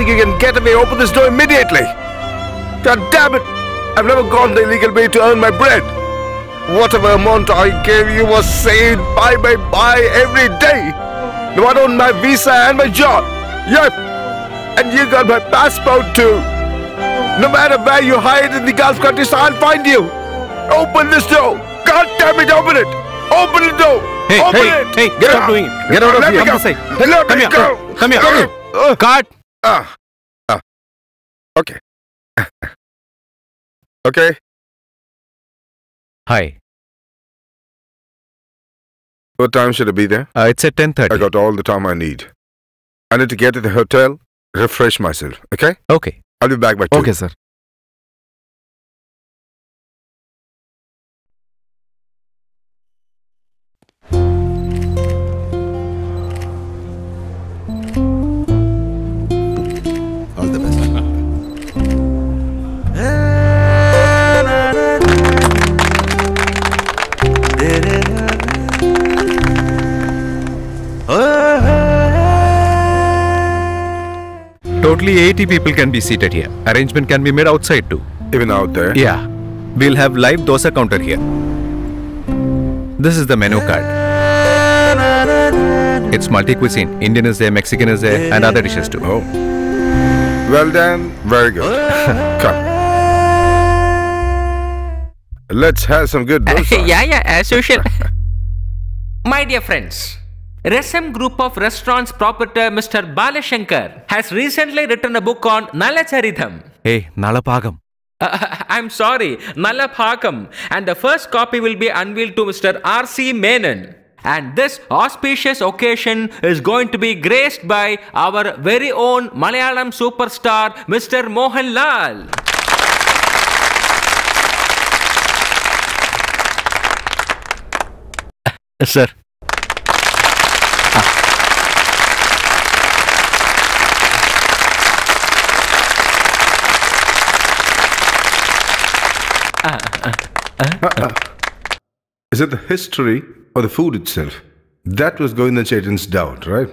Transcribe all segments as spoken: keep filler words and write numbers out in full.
think you can get away? Open this door immediately. God damn it! I've never gone the illegal way to earn my bread. Whatever amount I gave you was saved by by by every day. Now I own my visa and my job. Yep. And you got my passport too. No matter where you hide in the Gulf countries, I'll find you. Open this door. God damn it, open it. Open the door. Hey, open hey, it. hey, get out doing it. Get out of Let here. me go. Come say. Let Come me here. go. Come here. Come here. Uh, Cut. Ah. Ah. Okay. Okay. Hi. What time should I be there? Uh, it's at ten thirty. I got all the time I need. I need to get to the hotel, refresh myself, okay? Okay. I'll be back by two. Okay, sir. All the best. Totally eighty people can be seated here. Arrangement can be made outside too. Even out there? Yeah. We'll have live dosa counter here. This is the menu card. It's multi-cuisine. Indian is there, Mexican is there, and other dishes too. Oh. Well done. Very good. Come. Let's have some good dosa. Yeah, yeah, as usual. My dear friends, Resem Group of Restaurants proprietor Mister Balashankar has recently written a book on Nalacharitham. Hey, Nalapagam. Uh, I'm sorry, Nalapagam. And the first copy will be unveiled to Mister R C Menon. And this auspicious occasion is going to be graced by our very own Malayalam superstar, Mister Mohanlal. Sir. Uh, uh. Is it the history or the food itself? That was Govindan Chetan's doubt, right?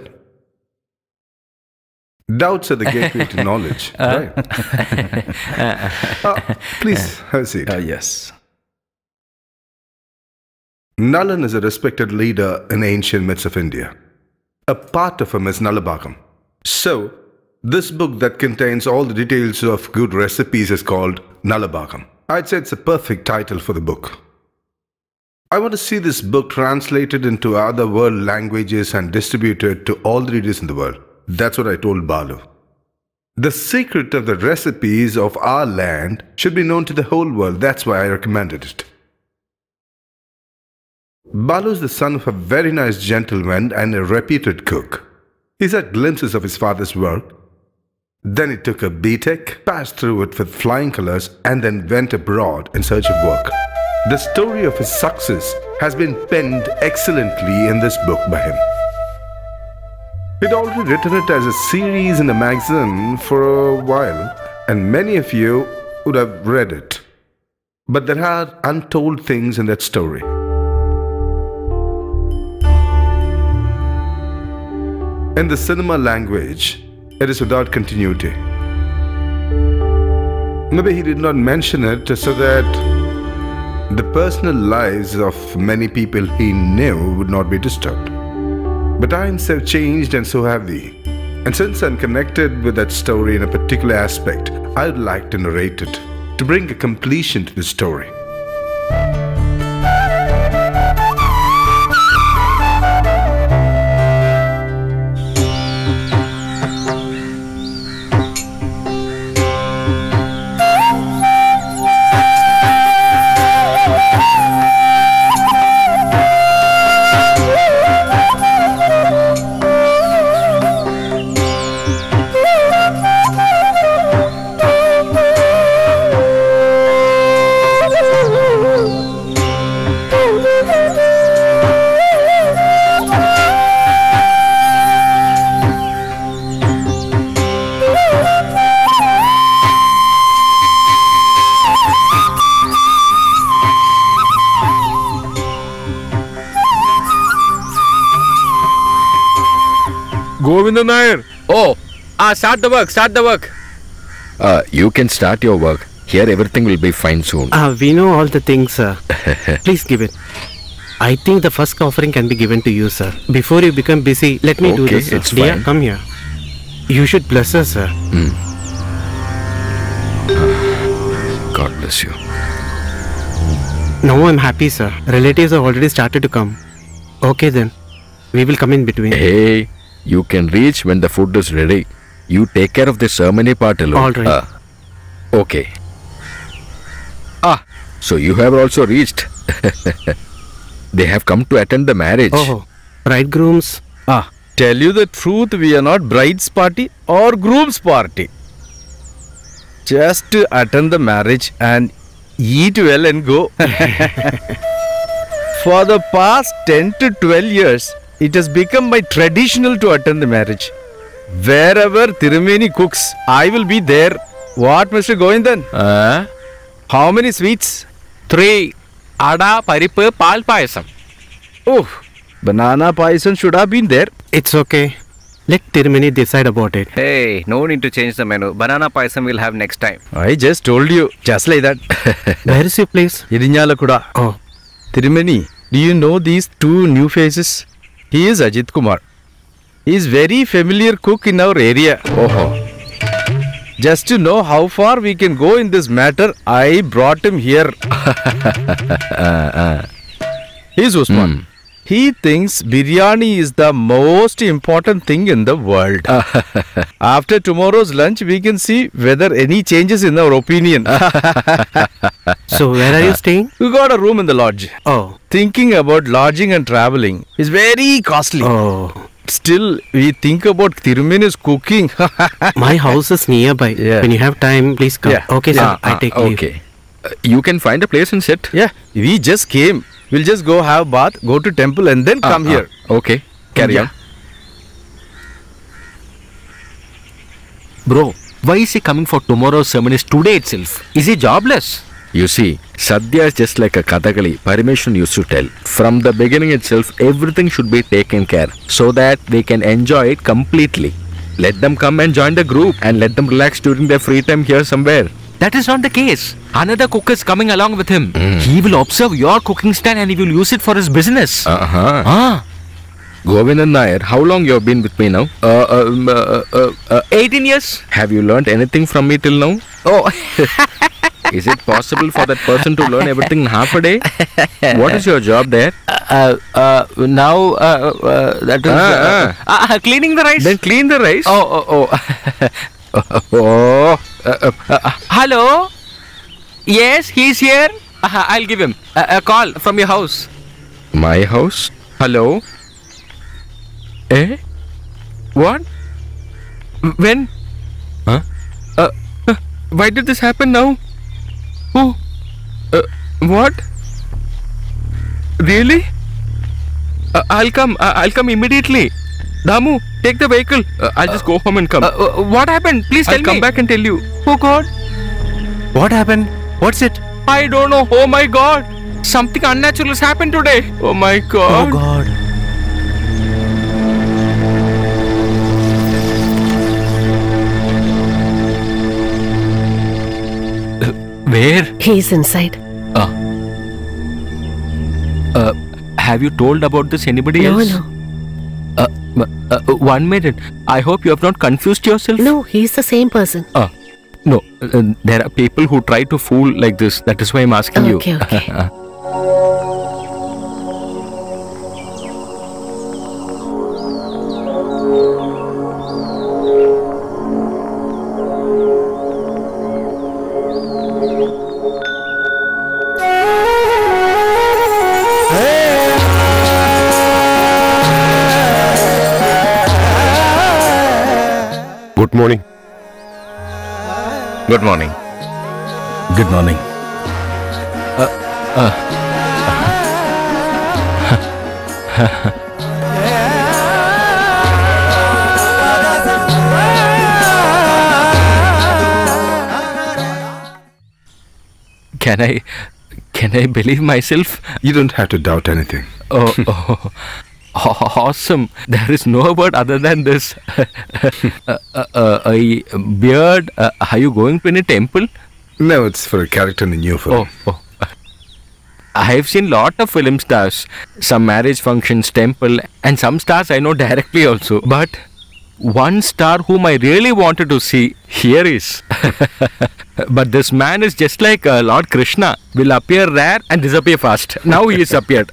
Doubts are the gateway to knowledge, right? uh, please have a seat. Uh, yes. Nalan is a respected leader in ancient myths of India. A part of him is Nalapagam. So, this book that contains all the details of good recipes is called Nalapagam. I'd say it's a perfect title for the book. I want to see this book translated into other world languages and distributed to all the readers in the world. That's what I told Balu. The secret of the recipes of our land should be known to the whole world. That's why I recommended it. Balu is the son of a very nice gentleman and a reputed cook. He's had glimpses of his father's work. Then he took a B Tech, passed through it with flying colors, and then went abroad in search of work. The story of his success has been penned excellently in this book by him. He'd already written it as a series in a magazine for a while, and many of you would have read it. But there are untold things in that story. In the cinema language, it is without continuity. Maybe he did not mention it so that the personal lives of many people he knew would not be disturbed. But times have changed and so have we. And since I'm connected with that story in a particular aspect, I would like to narrate it, to bring a completion to the story. Govindan Nair. Oh, Ah, start the work, start the work. Uh, you can start your work. Here everything will be fine soon. Ah, we know all the things, sir. Please give it. I think the first offering can be given to you, sir. Before you become busy, let me do Okay, this, sir. it's Dear, fine. come here. You should bless us, sir. God bless you. Now I'm happy, sir. Relatives have already started to come. Okay then. We will come in between. Hey, you can reach when the food is ready. You take care of the ceremony part alone. All right. Uh, okay. Ah, so you have also reached. They have come to attend the marriage. Oh, bridegrooms. Ah, tell you the truth, we are not bride's party or groom's party. Just to attend the marriage and eat well and go. For the past ten to twelve years, it has become my traditional to attend the marriage. Wherever Tirumeni cooks, I will be there. What, Mister Govindan? Uh, How many sweets? three. Ada, Paripu, Pal Payasam. Oh, banana paisam should have been there. It's okay. Let Tirumeni decide about it. Hey, no need to change the menu. Banana paisam we'll have next time. I just told you, just like that. Where is your place? Irinjalakuda. Oh, Tirumeni, do you know these two new faces? He is Ajit Kumar. He is very familiar cook in our area. Oh, Just to know how far we can go in this matter, I brought him here. He is Usman. He thinks biryani is the most important thing in the world. After tomorrow's lunch, we can see whether any changes in our opinion. so where are you staying? We got a room in the lodge. Oh, Thinking about lodging and traveling is very costly. oh. Still, we think about Tirumeni's cooking. My house is nearby. Yeah. When you have time, please come. Yeah. Okay, sir. Ah, I ah, take leave. okay. Uh, you can find a place and sit. Yeah, we just came. We'll just go have bath, go to temple and then Ah, come ah, here. Okay, carry Yeah. on. Bro, why is he coming for tomorrow's ceremonies today itself? Is he jobless? You see, Sadhya is just like a Kathakali. Parameshwaran used to tell. From the beginning itself, everything should be taken care so that they can enjoy it completely. Let them come and join the group and let them relax during their free time here somewhere. That is not the case. Another cook is coming along with him. He will observe your cooking style and he will use it for his business. Uh-huh. Ah, Govindan Nair, how long you have been with me now? Uh, um, uh, uh, uh, eighteen years. have you learnt anything from me till now? Oh, Is it possible for that person to learn everything in half a day? What is your job there? uh, uh, now uh, uh, that is uh, Ah, uh, uh, cleaning the rice. Then clean the rice. Oh, oh, oh. Oh, uh, uh, uh, Hello? Yes, he's here. Uh, I'll give him a, a call from your house. my house? Hello? Eh? What? When? Huh? Uh, uh, why did this happen now? Who? Uh, what? Really? Uh, I'll come. Uh, I'll come immediately. Damu, take the vehicle. Uh, I'll just go home and come. Uh, uh, what happened? Please tell I'll come me. back and tell you. Oh God. What happened? What's it? I don't know. Oh my God. Something unnatural has happened today. Oh my God. Oh God. Where? He's inside. Uh, have you told about this anybody No, else? no. Uh, uh, uh, one minute. I hope you have not confused yourself. No, he's the same person. Uh, no. Uh, there are people who try to fool like this. That is why I'm asking you. Okay, okay. Good morning. Good morning. Good morning. Can I, can I believe myself? You don't have to doubt anything. Oh, oh. Awesome. There is no word other than this. uh, uh, uh, a beard. Uh, are you going to any temple? No, it's for a character in a new film. Oh, oh. I have seen lot of film stars. Some marriage functions, temple, and some stars I know directly also. But one star whom I really wanted to see, here is. But this man is just like uh, Lord Krishna. Will appear rare and disappear fast. Now he is appeared.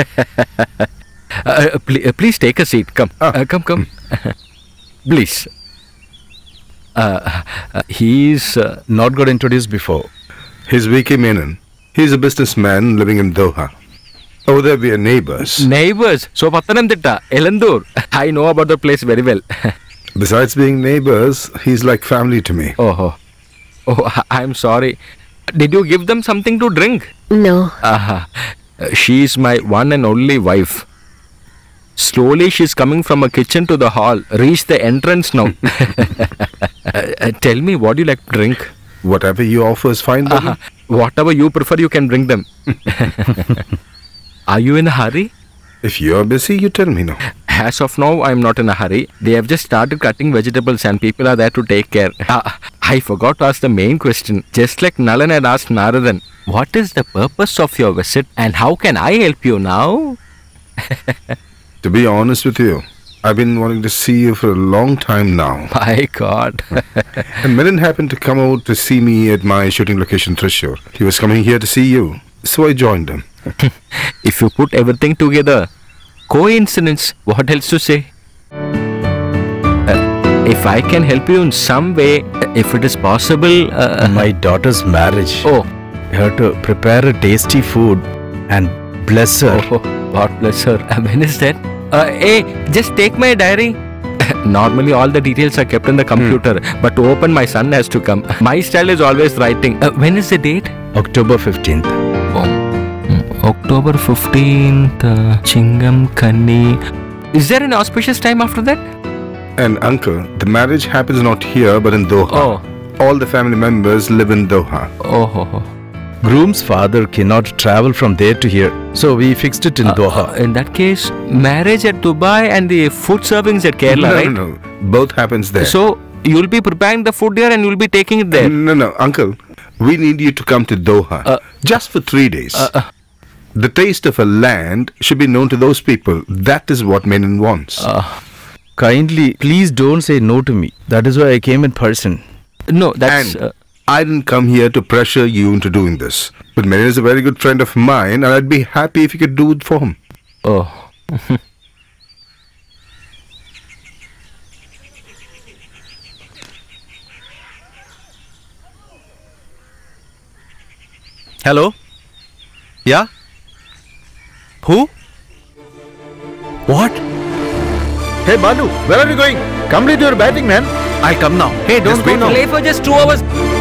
uh, pl- uh, please take a seat. Come. Ah. Uh, come, come. Please. Uh, uh, he is... Uh, Not got introduced before. He's V K Menon. He's a businessman living in Doha. Over there we are neighbors. Neighbors. So, Pathanamthitta, Elandur. I know about the place very well. Besides being neighbors, he's like family to me. Oh, oh, I'm sorry. Did you give them something to drink? No. Uh, she's my one and only wife. Slowly she's coming from a kitchen to the hall. Reach the entrance now. uh, tell me, what do you like to drink? Whatever you offer is fine, brother. Uh, whatever you prefer, you can bring them. Are you in a hurry? If you're busy, you tell me now. As of now, I'm not in a hurry. They have just started cutting vegetables and people are there to take care. Uh, I forgot to ask the main question. Just like Nalan had asked Naradan, what is the purpose of your visit and how can I help you now? To be honest with you, I've been wanting to see you for a long time now. My God. And Menon happened to come out to see me at my shooting location, Thrissur. He was coming here to see you, so I joined him. If you put everything together, coincidence, what else to say? Uh, if I can help you in some way, if it is possible... Uh, My daughter's marriage. Oh. You have to prepare a tasty food and bless her. Oh, God bless her. Uh, when is that? Uh, hey, just take my diary. Normally all the details are kept in the computer, hmm. but to open my son has to come. My style is always writing. Uh, when is the date? October fifteenth. Oh. October fifteenth, uh, Chingam, Kanni. Is there an auspicious time after that? And uncle, the marriage happens not here but in Doha. Oh. All the family members live in Doha. Oh, oh, oh. Groom's father cannot travel from there to here, so we fixed it in Uh, Doha. uh, in that case, marriage at Dubai and the food servings at Kerala, no, right? No, no, both happens there. So, you'll be preparing the food here and you'll be taking it there? No, no, uncle, we need you to come to Doha, Uh, just for three days. Uh, uh, The taste of a land should be known to those people. That is what Menon wants. uh, Kindly, please don't say no to me. That is why I came in person. no, that's... and Uh, I didn't come here to pressure you into doing this. But Menon is a very good friend of mine and I'd be happy if you could do it for him. oh. Hello? Yeah? Who? What? Hey Banu, where are you going? Complete your batting, man. I'll come now. Hey, don't Just go wait now. play for just two hours.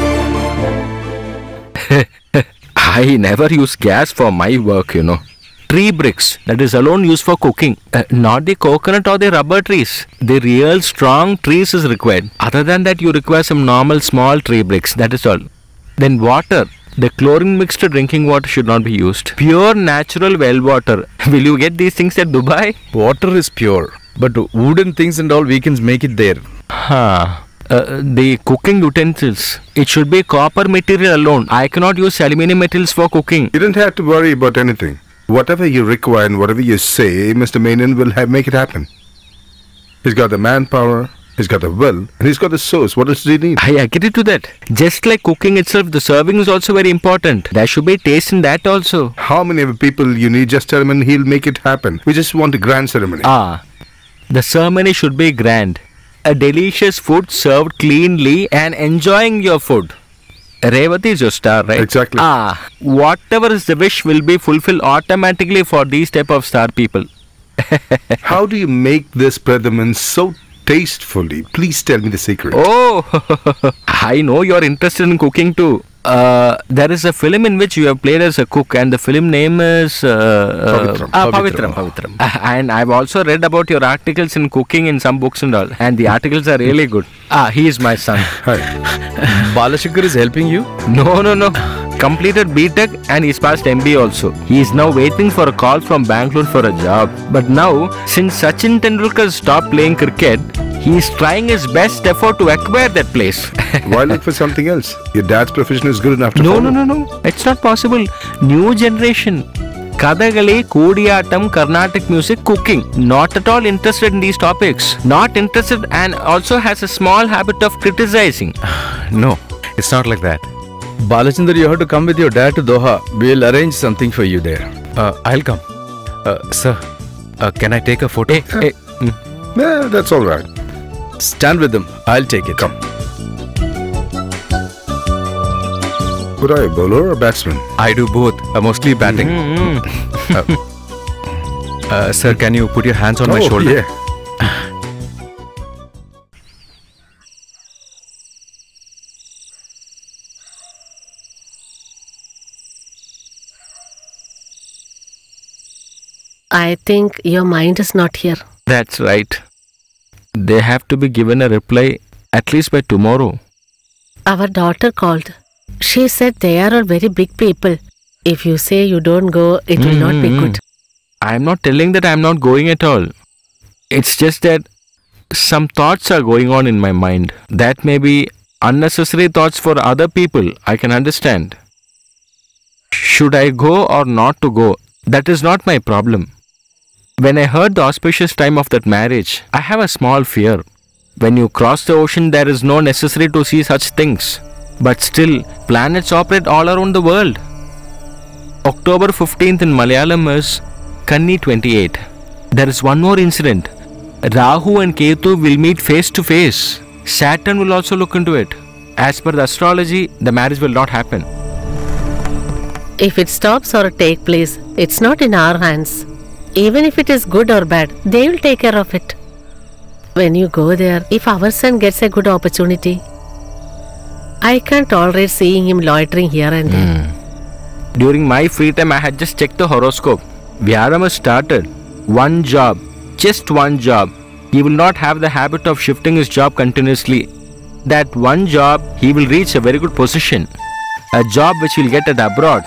I never use gas for my work, you know. Tree bricks, that is alone used for cooking. Uh, not the coconut or the rubber trees. The real strong trees is required. Other than that, you require some normal small tree bricks, that is all. Then water. The chlorine mixed drinking water should not be used. Pure natural well water. Will you get these things at Dubai? Water is pure, but wooden things and all we can make it there. Huh. Uh, the cooking utensils. It should be copper material alone. I cannot use aluminium materials for cooking. You don't have to worry about anything. Whatever you require and whatever you say, Mister Menon will have, make it happen. He's got the manpower, he's got the will, and he's got the source. What else do you need? I agree to that. Just like cooking itself, the serving is also very important. There should be taste in that also. How many other people you need, just tell him and he'll make it happen. We just want a grand ceremony. Ah, the ceremony should be grand. A delicious food served cleanly and enjoying your food. Revati is your star, right? Exactly. Ah, whatever is the wish will be fulfilled automatically for these type of star people. How do you make this Pradhaman so tastefully? Please tell me the secret. Oh, I know you're interested in cooking too. Uh, there is a film in which you have played as a cook and the film name is... Uh, Pavitram. Uh, ah, Pavitram. Pavitram. Uh, and I've also read about your articles in cooking in some books and all. And the articles are really good. Ah, he is my son. Hi. Balashikar is helping you? No, no, no. completed B Tech and he's passed M B A also. He is now waiting for a call from Bangalore for a job. But now, since Sachin Tendulkar stopped playing cricket, he is trying his best effort to acquire that place. Why look for something else? Your dad's profession is good enough to No, follow. no, no, no. It's not possible. New generation. Kathakali, Kodiyatam, Carnatic music, cooking. Not at all interested in these topics. Not interested and also has a small habit of criticizing. No, it's not like that. Balachandar, you have to come with your dad to Doha. We'll arrange something for you there. Uh, I'll come. Uh, sir, uh, can I take a photo? Hey, hey. Mm. Yeah, that's all right. Stand with them. I'll take it. Come. What are you, bowler or batsman? I do both, uh, mostly batting. Mm-hmm. uh, uh, sir, can you put your hands on my Oh, shoulder? yeah. I think your mind is not here. That's right. They have to be given a reply at least by tomorrow. Our daughter called. She said they are all very big people. If you say you don't go, it will not be good. I'm not telling that I'm not going at all. It's just that some thoughts are going on in my mind. That may be unnecessary thoughts for other people. I can understand. Should I go or not to go? That is not my problem. When I heard the auspicious time of that marriage, I have a small fear. When you cross the ocean, there is no necessity to see such things. But still, planets operate all around the world. October fifteenth in Malayalam is Kanni twenty-eight. There is one more incident. Rahu and Ketu will meet face to face. Saturn will also look into it. As per the astrology, the marriage will not happen. If it stops or take place, it's not in our hands. Even if it is good or bad, they will take care of it. When you go there, if our son gets a good opportunity, I can't tolerate seeing him loitering here and there. Mm. During my free time, I had just checked the horoscope. Vyaram has started. One job. Just one job. He will not have the habit of shifting his job continuously. That one job, he will reach a very good position. A job which he'll get at abroad.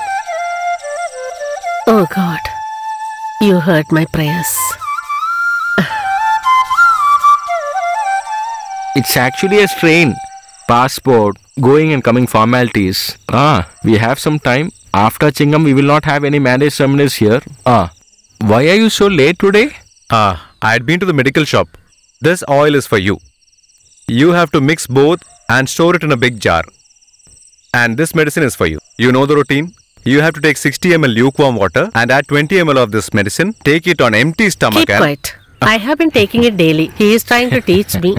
Oh God, you heard my prayers. It's actually a strain. Passport, going and coming formalities. Ah, we have some time. After Chingam, we will not have any marriage ceremonies here. Ah, why are you so late today? Ah, I had been to the medical shop. This oil is for you. You have to mix both and store it in a big jar. And this medicine is for you. You know the routine? You have to take sixty milliliters lukewarm water and add twenty milliliters of this medicine. Take it on empty stomach. Keep quiet. I have been taking it daily. He is trying to teach me.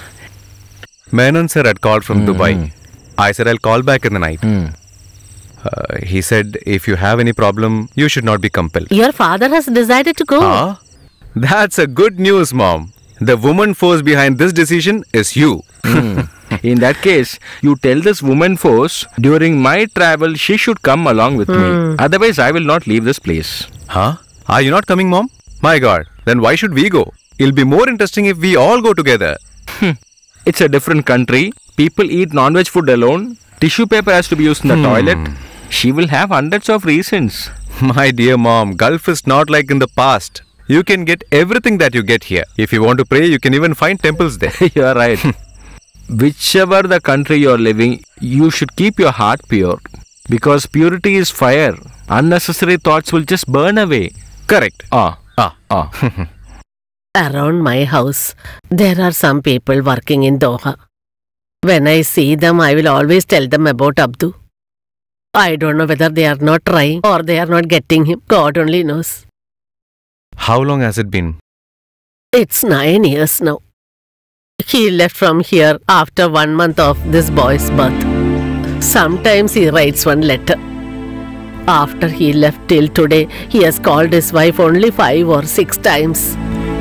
Menon sir had called from Mm. Dubai. I said I'll call back in the night. Mm. Uh, he said if you have any problem, you should not be compelled. Your father has decided to go. Ah, that's a good news, Mom. The woman force behind this decision is you. Mm. In that case, you tell this woman force, during my travel, she should come along with Mm. me. Otherwise, I will not leave this place. Huh? Are you not coming, Mom? My God, then why should we go? It'll be more interesting if we all go together. It's a different country. People eat non-veg food alone. Tissue paper has to be used in the Hmm. toilet. She will have hundreds of reasons. My dear Mom, Gulf is not like in the past. You can get everything that you get here. If you want to pray, you can even find temples there. You are right. Whichever the country you are living, you should keep your heart pure. Because purity is fire. Unnecessary thoughts will just burn away. Correct. Ah, Ah. ah. Around my house, there are some people working in Doha. When I see them, I will always tell them about Abdu. I don't know whether they are not trying or they are not getting him. God only knows. How long has it been? It's nine years now. He left from here after one month of this boy's birth. Sometimes he writes one letter. After he left till today, he has called his wife only five or six times.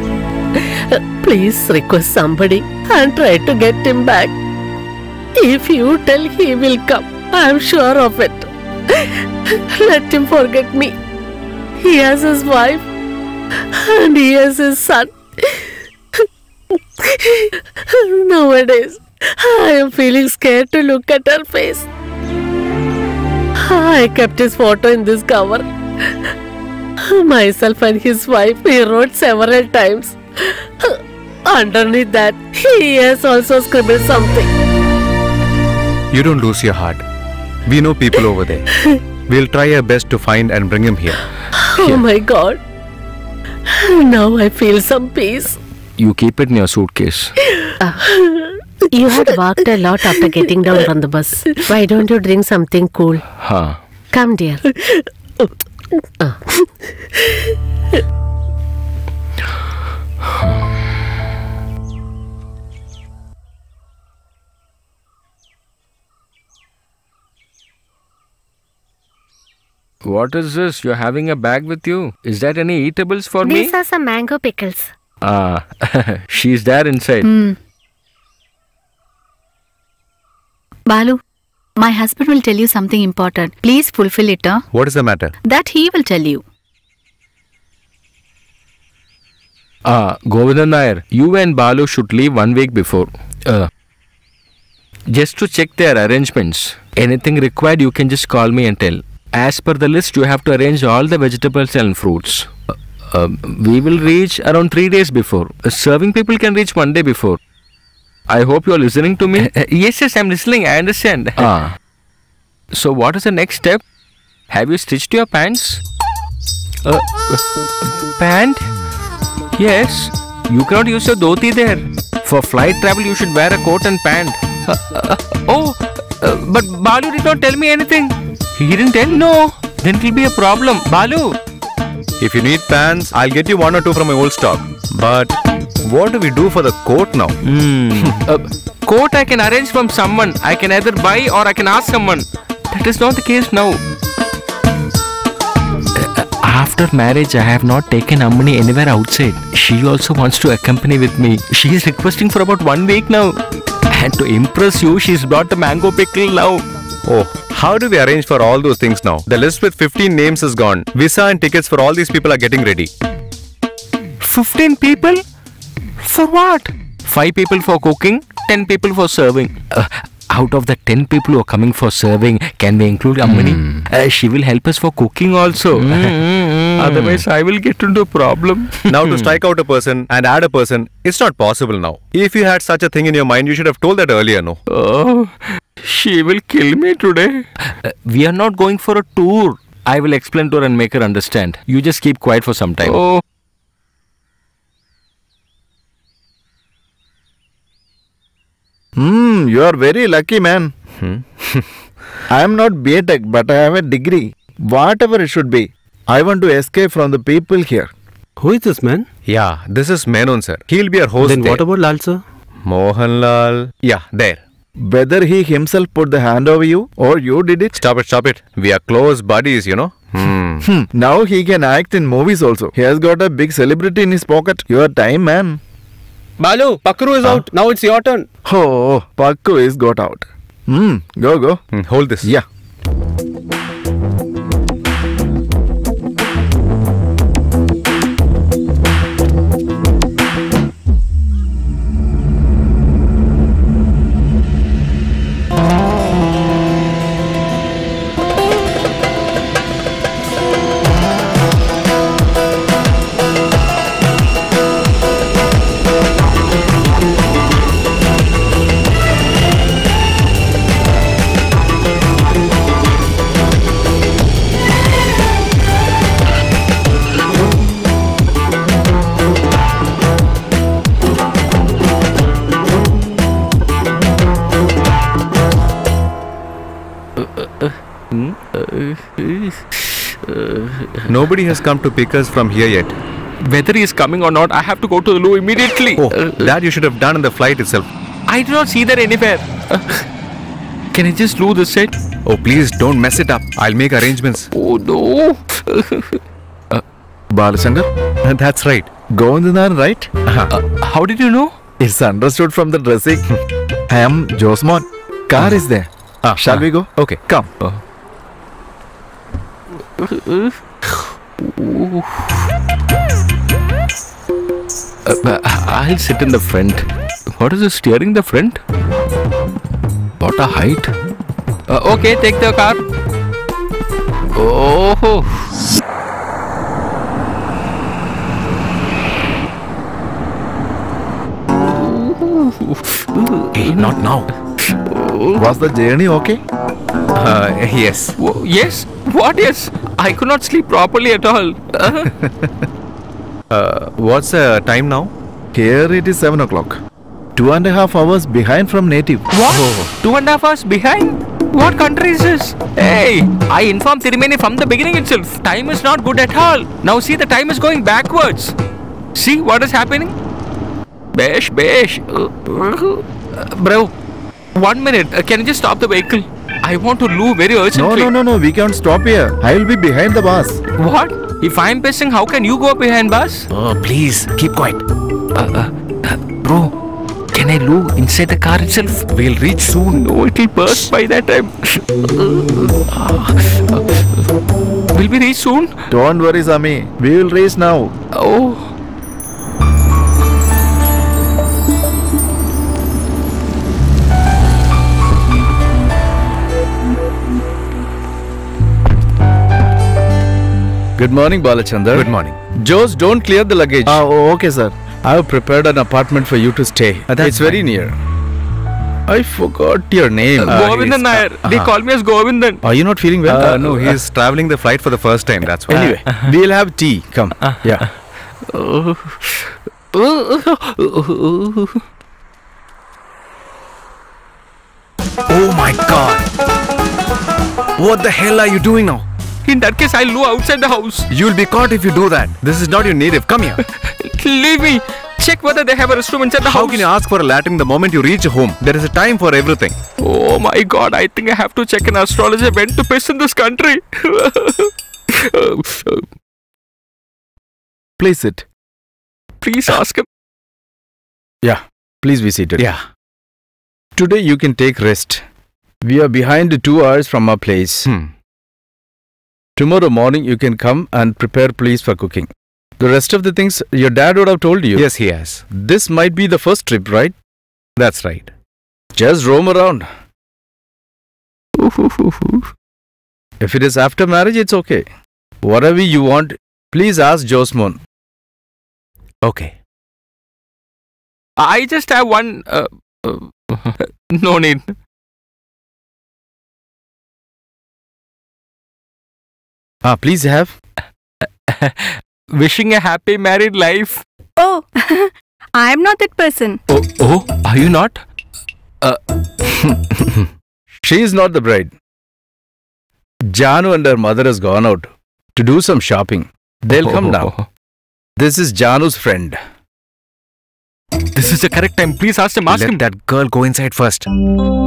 Please request somebody and try to get him back. If you tell he will come, I am sure of it. Let him forget me. He has his wife and he has his son. Nowadays, I am feeling scared to look at her face. I kept his photo in this cover. Myself and his wife, he wrote several times. Underneath that, he has also scribbled something. You don't lose your heart. We know people over there. We'll try our best to find and bring him here. Oh Yeah. my God. Now I feel some peace. You keep it in your suitcase. You had walked a lot after getting down from the bus. Why don't you drink something cool? Huh. Come, dear. Uh. What is this? You're having a bag with you. Is that any eatables for These me? are some mango pickles. Ah, she's there inside. Hmm. Balu, my husband will tell you something important. Please fulfill it, huh? What is the matter? That he will tell you. Ah, Govindan Nair, you and Balu should leave one week before. Uh, just to check their arrangements. Anything required, you can just call me and tell. As per the list, you have to arrange all the vegetables and fruits. Uh, uh, we will reach around three days before. Uh, serving people can reach one day before. I hope you are listening to me. Uh, yes, yes, I'm listening. I understand. Ah. So, what is the next step? Have you stitched your pants? Uh, uh, pant? Yes. You cannot use your dhoti there. For flight travel, you should wear a coat and pant. Uh, uh, oh, uh, but Balu did not tell me anything. He didn't tell? No. Then it will be a problem. Balu. If you need pants, I'll get you one or two from my old stock. But what do we do for the coat now? Hmm. uh, coat I can arrange from someone. I can either buy or I can ask someone. That is not the case now. Uh, after marriage, I have not taken Ammani anywhere outside. She also wants to accompany with me. She is requesting for about one week now. And to impress you, she's brought the mango pickle now. Oh, how do we arrange for all those things now? The list with fifteen names is gone. Visa and tickets for all these people are getting ready. fifteen people? For what? five people for cooking, ten people for serving. Uh, out of the ten people who are coming for serving, can we include Ammani? Mm. Uh, she will help us for cooking also. Mm, mm, Otherwise, I will get into a problem. Now to strike out a person and add a person, it's not possible now. If you had such a thing in your mind, you should have told that earlier, no? Oh, she will kill me today. Uh, we are not going for a tour. I will explain to her and make her understand. You just keep quiet for some time. Oh. Hmm, you are very lucky, man. Hmm? I am not B Tech, but I have a degree. Whatever it should be, I want to escape from the people here. Who is this man? Yeah, this is Menon, sir. He'll be our host. Then there. what about Lal, sir? Mohanlal. Yeah, there. Whether he himself put the hand over you or you did it. Stop it, stop it. We are close buddies, you know. Hmm. Hmm. Now he can act in movies also. He has got a big celebrity in his pocket. Your time, man. Balu, Pakru is Huh? out. Now it's your turn. Oh, Pakku is got out. Hmm. Go, go. Hmm, hold this. Yeah. Nobody has come to pick us from here yet. Whether he is coming or not, I have to go to the loo immediately. Oh, Uh, that you should have done in the flight itself. I do not see that anywhere. Uh, can I just loo this side? Oh, please don't mess it up. I'll make arrangements. Oh no. Balasankar, That's right. Govindan, right? Uh, how did you know? It's understood from the dressing. I am Josmon. Car is there. Ah, Shall ah. we go? Okay. Come. Uh, I'll sit in the front. What is the steering the front? What a height. Uh, okay, take the car. Oh. Hey, not now. Was the journey okay? Uh, yes. Wh- Yes? What yes? I could not sleep properly at all. Uh, Uh, what's the time now? Here it is seven o'clock. Two and a half hours behind from native. what? Two and a half hours behind? What country is this? Hey, I informed Tirumeni from the beginning itself. Time is not good at all. Now see, the time is going backwards. See what is happening? Besh, besh. Uh, uh, bro, one minute. Uh, can you just stop the vehicle? I want to loo very No, urgently. no, no, no. We can't stop here. I will be behind the bus. What? If I'm pissing, how can you go behind bus? Oh, please, keep quiet. Uh, uh, uh, bro, can I loo inside the car itself? We'll reach soon. No, it will burst by that time. Will we reach soon? Don't worry, Sami. We will reach now. Oh. Good morning, Balachandar. Good morning. Jose, don't clear the luggage. Ah, oh, okay, sir. I have prepared an apartment for you to stay. Uh, that's it's very fine. near. I forgot your name. Uh, Govindan he's- Nair. They uh-huh. call me as Govindan. Are you not feeling well? Uh, no, he's traveling the flight for the first time. That's why. Anyway, we'll have tea. Come. Yeah. Oh my God! What the hell are you doing now? In that case, I'll loo outside the house. You'll be caught if you do that. This is not your native. Come here. Leave me. Check whether they have a restroom inside the How house. can you ask for a Latin the moment you reach home? There is a time for everything. Oh my God! I think I have to check an astrologer when to piss in this country. Please sit. Please ask him. Yeah. Please be seated. Yeah. Today you can take rest. We are behind two hours from our place. Hmm. Tomorrow morning you can come and prepare please for cooking. The rest of the things your dad would have told you. Yes, he has. This might be the first trip, right? That's right. Just roam around. If it is after marriage, it's okay. Whatever you want, please ask Josmon. Okay. I just have one. Uh, uh, no need. Ah, please have. Wishing a happy married life. Oh, I am not that person. Oh, oh, are you not? She is not the bride. Janu and her mother has gone out to do some shopping. They'll come now. This is Janu's friend. This is the correct time. Please ask him. Ask Let him. that girl go inside first. We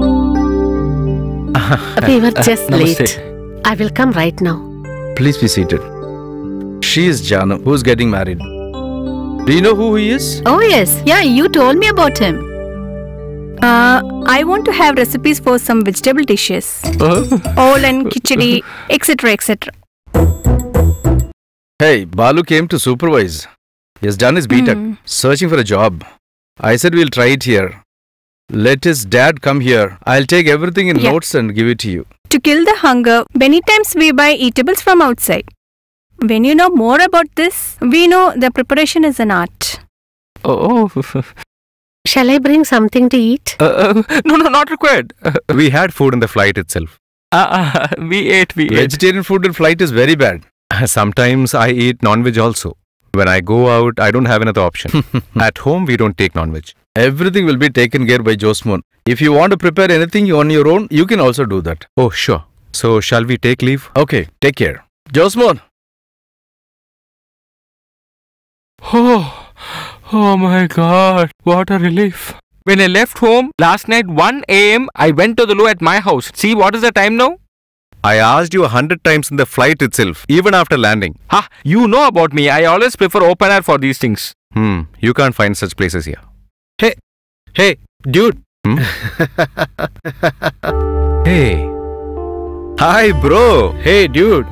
were just Namaste. late. I will come right now. Please be seated. She is Janu, who's getting married. Do you know who he is? Oh yes, yeah, you told me about him. Uh, I want to have recipes for some vegetable dishes. All and khichdi, et cetera, et cetera. Hey, Balu came to supervise. He has done his B Tech, Hmm. searching for a job. I said we'll try it here. Let his dad come here. I'll take everything in Yeah. notes and give it to you. To kill the hunger, many times we buy eatables from outside. When you know more about this, we know the preparation is an art. Oh. Shall I bring something to eat? Uh, uh, no, no, not required. Uh, We had food in the flight itself. uh, we ate, we ate. Vegetarian food in flight is very bad. Sometimes I eat non-veg also. When I go out, I don't have another option. At home, we don't take non-veg. Everything will be taken care by Josmon. If you want to prepare anything on your own, you can also do that. Oh, sure. So, shall we take leave? Okay, take care. Josmon! Oh, oh my God, what a relief. When I left home last night, one A M, I went to the loo at my house. See, what is the time now? I asked you a hundred times in the flight itself, even after landing. Ha, you know about me. I always prefer open air for these things. Hmm, you can't find such places here. Hey, dude. Hmm? Hey. Hi, bro. Hey, dude.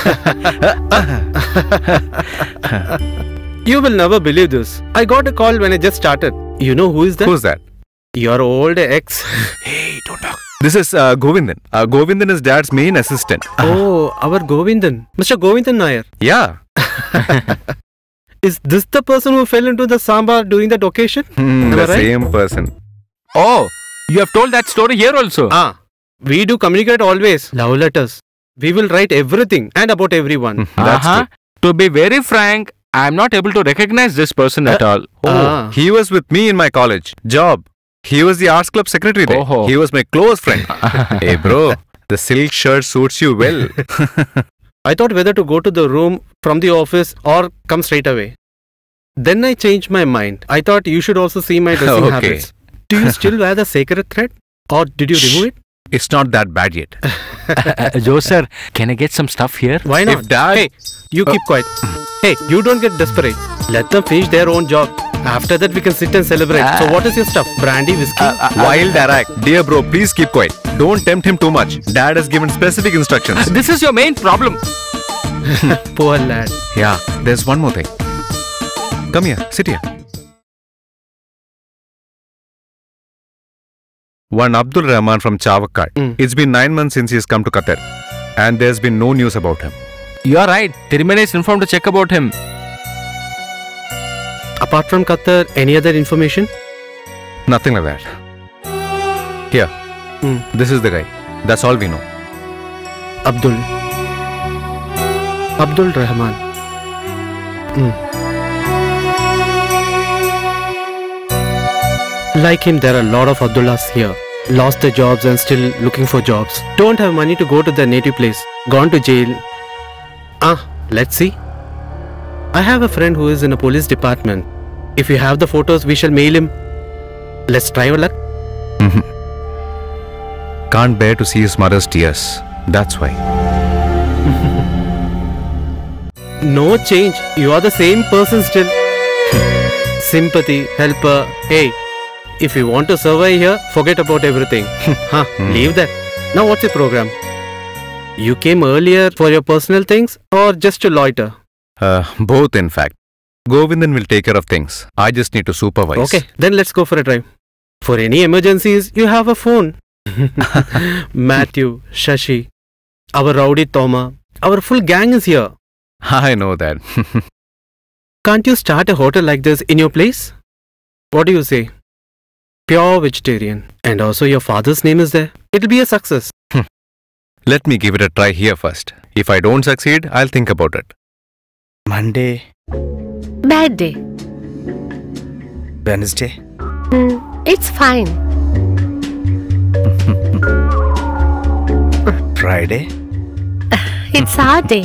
You will never believe this. I got a call when I just started. You know who is that? Who's that? Your old ex. Hey, don't talk. This is uh, Govindan. Uh, Govindan is dad's main assistant. Oh, our Govindan. Mister Govindan Nair. Yeah. Is this the person who fell into the sambar during that occasion? Hmm, the right? Same person. Oh, you have told that story here also. Ah, we do communicate always. Love letters. We will write everything and about everyone. That's uh-huh. To be very frank, I am not able to recognize this person uh, at all. Oh, uh. He was with me in my college. Job. He was the arts club secretary there. Oh. He was my close friend. Hey bro, the silk shirt suits you well. I thought whether to go to the room from the office or come straight away. Then I changed my mind. I thought you should also see my dressing okay. habits. Do you still wear the sacred thread? Or did you Shh. remove it? It's not that bad yet. uh, Joe sir, can I get some stuff here? Why not? If dad... Hey, you keep uh, quiet. Hey, you don't get desperate. Let them finish their own job. After that, we can sit and celebrate. Uh, so what is your stuff? Brandy, whiskey? Uh, uh, Wild Arak. Dear bro, please keep quiet. Don't tempt him too much. Dad has given specific instructions. This is your main problem. Poor lad. Yeah, there's one more thing. Come here, sit here. One Abdul Rahman from Chavakkad. Mm. It's been nine months since he's come to Qatar. And there's been no news about him. You are right. Tirumani is informed to check about him. Apart from Qatar, any other information? Nothing like that. Here. Mm. This is the guy. That's all we know. Abdul. Abdul Rahman. Mm. Like him, there are a lot of Abdullahs here. Lost their jobs and still looking for jobs. Don't have money to go to their native place. Gone to jail. Ah, let's see. I have a friend who is in a police department. If you have the photos, we shall mail him. Let's try our luck. Mm-hmm. Can't bear to see his mother's tears. That's why. No change. You are the same person still. Sympathy, helper. Hey, if you want to survive here, forget about everything. huh, mm. Leave that. Now what's your program? You came earlier for your personal things or just to loiter? Uh, both in fact. Govindan will take care of things. I just need to supervise. Okay, then let's go for a drive. For any emergencies, you have a phone. Matthew, Shashi, our rowdy Toma, our full gang is here. I know that. Can't you start a hotel like this in your place? What do you say? Pure vegetarian. And also your father's name is there. It'll be a success. Let me give it a try here first. If I don't succeed, I'll think about it. Monday. Bad day. Wednesday. Mm, it's fine. Friday. It's our day.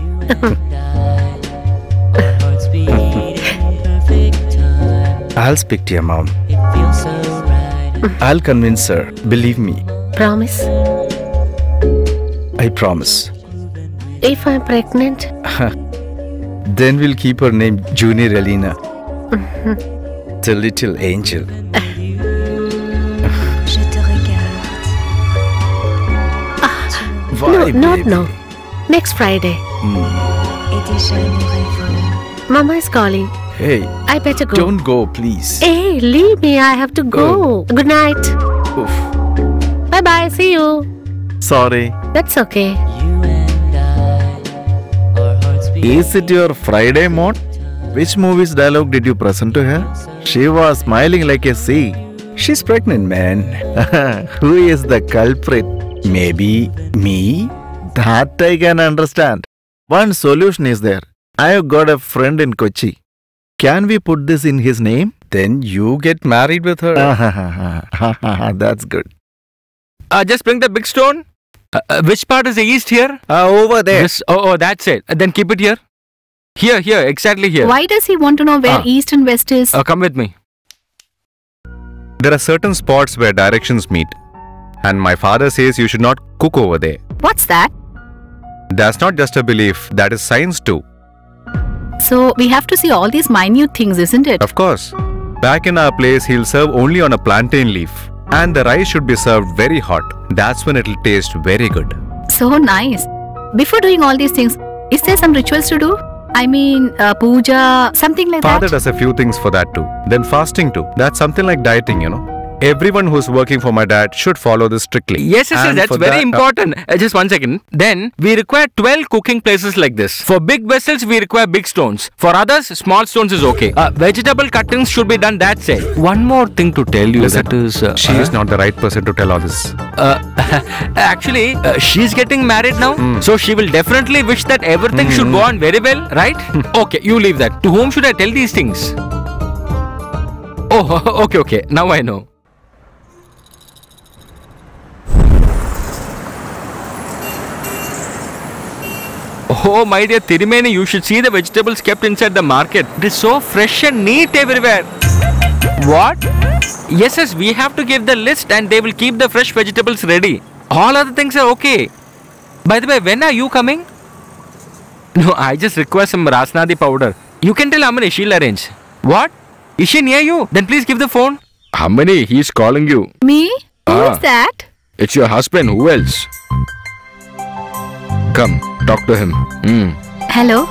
I'll speak to your mom. I'll convince her. Believe me. Promise? I promise. If I'm pregnant? Then we'll keep her name Junior Alina. The little angel. Why, no, not now. Next Friday. Mm. Mama is calling. Hey, I better go. Don't go, please. Hey, leave me. I have to go. Oh. Good night. Oof. Bye-bye. See you. Sorry. That's okay. Is it your Friday mode? Which movie's dialogue did you present to her? She was smiling like a sea. She's pregnant, man. Who is the culprit? Maybe me? That I can understand. One solution is there. I've got a friend in Kochi. Can we put this in his name? Then you get married with her. That's good. Uh, just bring the big stone. Uh, uh, which part is the east here? Uh, over there. This, oh, oh, that's it. Uh, then keep it here. Here, here, exactly here. Why does he want to know where ah. east and west is? Uh, come with me. There are certain spots where directions meet. And my father says you should not cook over there. What's that? That's not just a belief, that is science too. So we have to see all these minute things, isn't it? Of course. Back in our place, he'll serve only on a plantain leaf. And the rice should be served very hot. That's when it'll taste very good. So nice. Before doing all these things, is there some rituals to do? I mean, uh, puja, something like Father that? does a few things for that too. Then fasting too. That's something like dieting, you know. Everyone who's working for my dad should follow this strictly. Yes, yes, yes, And that's for very that, uh, important. Uh, just one second. Then we require twelve cooking places like this. For big vessels, we require big stones. For others, small stones is okay. Uh, vegetable cuttings should be done that side. One more thing to tell you. Listen, that is, uh, she uh, is not the right person to tell all this. Uh, actually, uh, she's getting married now, Mm. so she will definitely wish that everything Mm. should go on very well, right? Okay, you leave that. To whom should I tell these things? Oh, okay, okay. Now I know. Oh, my dear Tirumeni, you should see the vegetables kept inside the market. It is so fresh and neat everywhere. What? Yes, yes, we have to give the list and they will keep the fresh vegetables ready. All other things are okay. By the way, when are you coming? No, I just require some Rasnadi powder. You can tell Amani, she'll arrange. What? Is she near you? Then please give the phone. Amani, he's calling you. Me? Who Ah. is that? It's your husband. Who else? Come, talk to him. Hmm. Hello?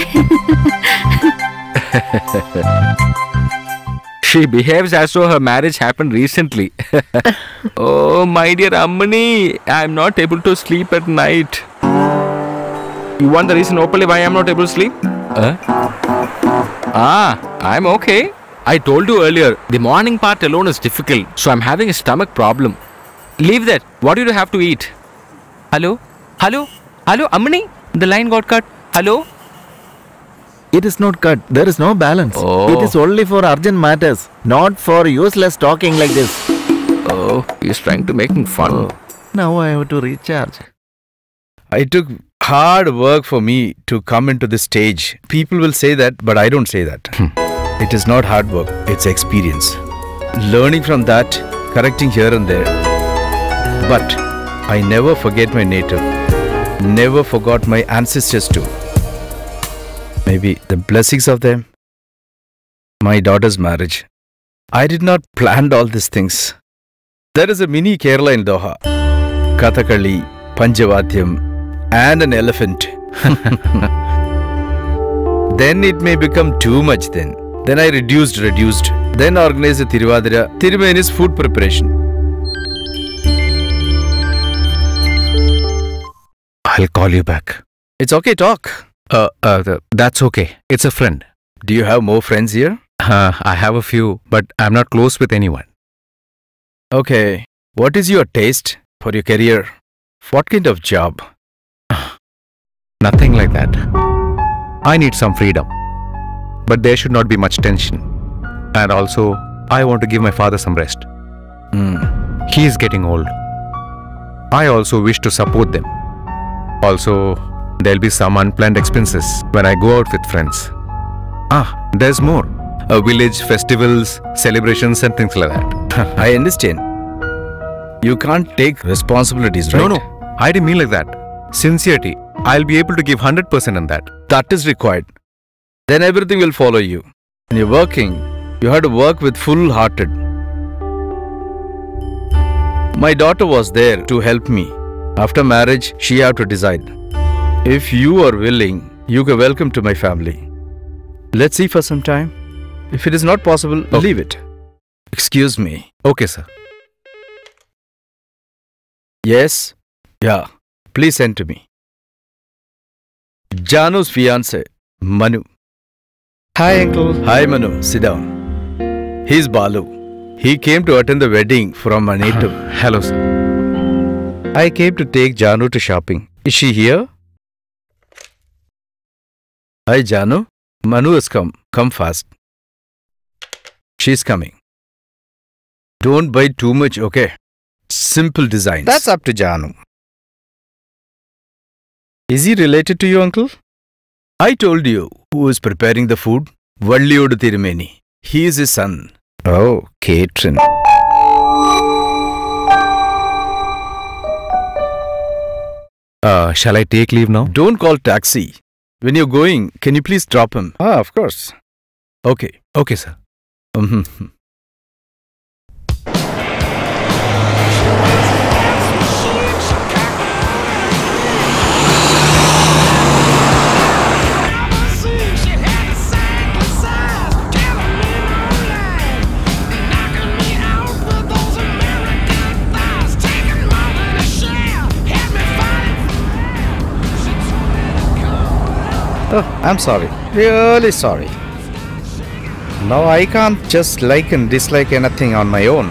She behaves as though her marriage happened recently. Oh, my dear Ammani, I am not able to sleep at night. You want the reason openly why I am not able to sleep? Uh? Ah, I am okay. I told you earlier, the morning part alone is difficult, so I am having a stomach problem. Leave that. What do you have to eat? Hello? Hello? Hello, Ammani? The line got cut. Hello? It is not cut. There is no balance. Oh. It is only for urgent matters, not for useless talking like this. Oh, he's trying to make fun. Oh. Now I have to recharge. It took hard work for me to come into this stage. People will say that, but I don't say that. It is not hard work, it's experience. Learning from that, correcting here and there. But I never forget my native. Never forgot my ancestors too. Maybe the blessings of them. My daughter's marriage. I did not plan all these things. There is a mini Kerala in Doha. Kathakali, Panjavatyam, and an elephant. Then it may become too much then. Then I reduced, reduced. Then organized a Tiruvadira, Tirumeni's food preparation. I'll call you back. It's okay, talk. Uh, uh, th- that's okay. It's a friend. Do you have more friends here? Uh, I have a few, but I'm not close with anyone. Okay. What is your taste for your career? What kind of job? Nothing like that. I need some freedom. But there should not be much tension. And also, I want to give my father some rest. Mm. He is getting old. I also wish to support them. Also, there'll be some unplanned expenses when I go out with friends. Ah, there's more. A village, festivals, celebrations and things like that. I understand. You can't take responsibilities, right? No, no. I didn't mean like that. Sincerity. I'll be able to give one hundred percent on that. That is required. Then everything will follow you. When you're working, you have to work with full-hearted. My daughter was there to help me. After marriage, she had to decide. If you are willing, you are welcome to my family. Let's see for some time. If it is not possible, okay. Leave it. Excuse me. Okay, sir. Yes? Yeah. Please send to me. Janu's fiancé, Manu. Hi, Uncle. Hi, Manu. Sit down. He's Balu. He came to attend the wedding from a native. Hello, sir. I came to take Janu to shopping. Is she here? Hi, Janu. Manu has come. Come fast. She's coming. Don't buy too much, okay? Simple designs. That's up to Janu. Is he related to you, uncle? I told you who is preparing the food. Valliyod Tirumeni. He is his son. Oh, Katrin. Uh, shall I take leave now? Don't call taxi. When you're going, can you please drop him? Ah, of course. Okay. Okay, sir. Mm-hmm. I'm sorry. Really sorry. Now I can't just like and dislike anything on my own.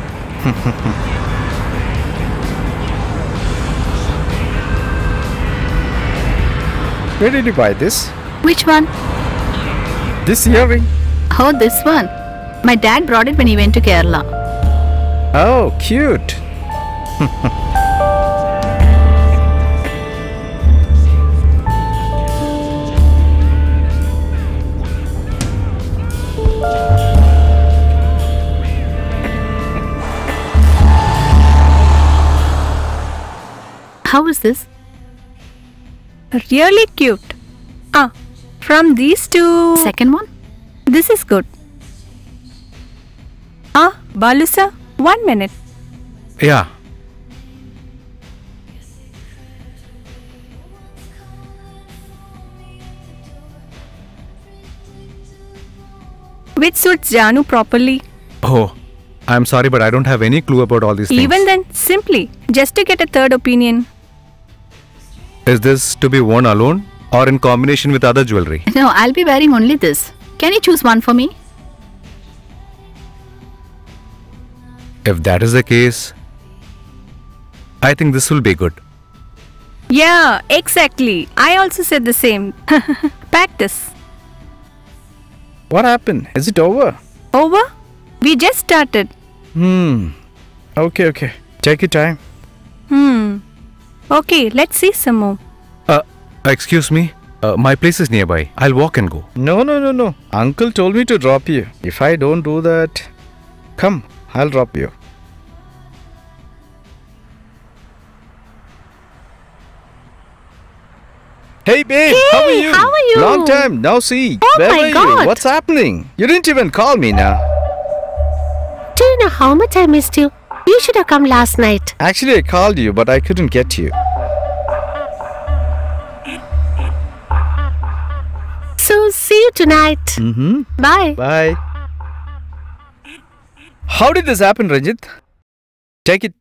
Where did you buy this? Which one? This earring. Oh, this one. My dad brought it when he went to Kerala. Oh, cute. How is this? Really cute. Ah, from these two. Second one? This is good. Ah, Balu sir, one minute. Yeah. Which suits Janu properly. Oh, I'm sorry, but I don't have any clue about all these things. Even then, simply, just to get a third opinion. Is this to be worn alone or in combination with other jewelry? No, I'll be wearing only this. Can you choose one for me? If that is the case, I think this will be good. Yeah, exactly. I also said the same. Pack this. What happened? Is it over? Over? We just started. Hmm. Okay, okay. Take your time. Hmm. Okay, let's see some more. Uh, excuse me. Uh, my place is nearby. I'll walk and go. No, no, no, no. Uncle told me to drop you. If I don't do that, come, I'll drop you. Hey babe, Hey, how are you? how are you? Long time, now see. Oh Where my were God. you? What's happening? You didn't even call me now. Do you know how much I missed you? You should have come last night. Actually, I called you, but I couldn't get you. So, see you tonight. Mm-hmm. Bye. Bye. How did this happen, Ranjit? Take it.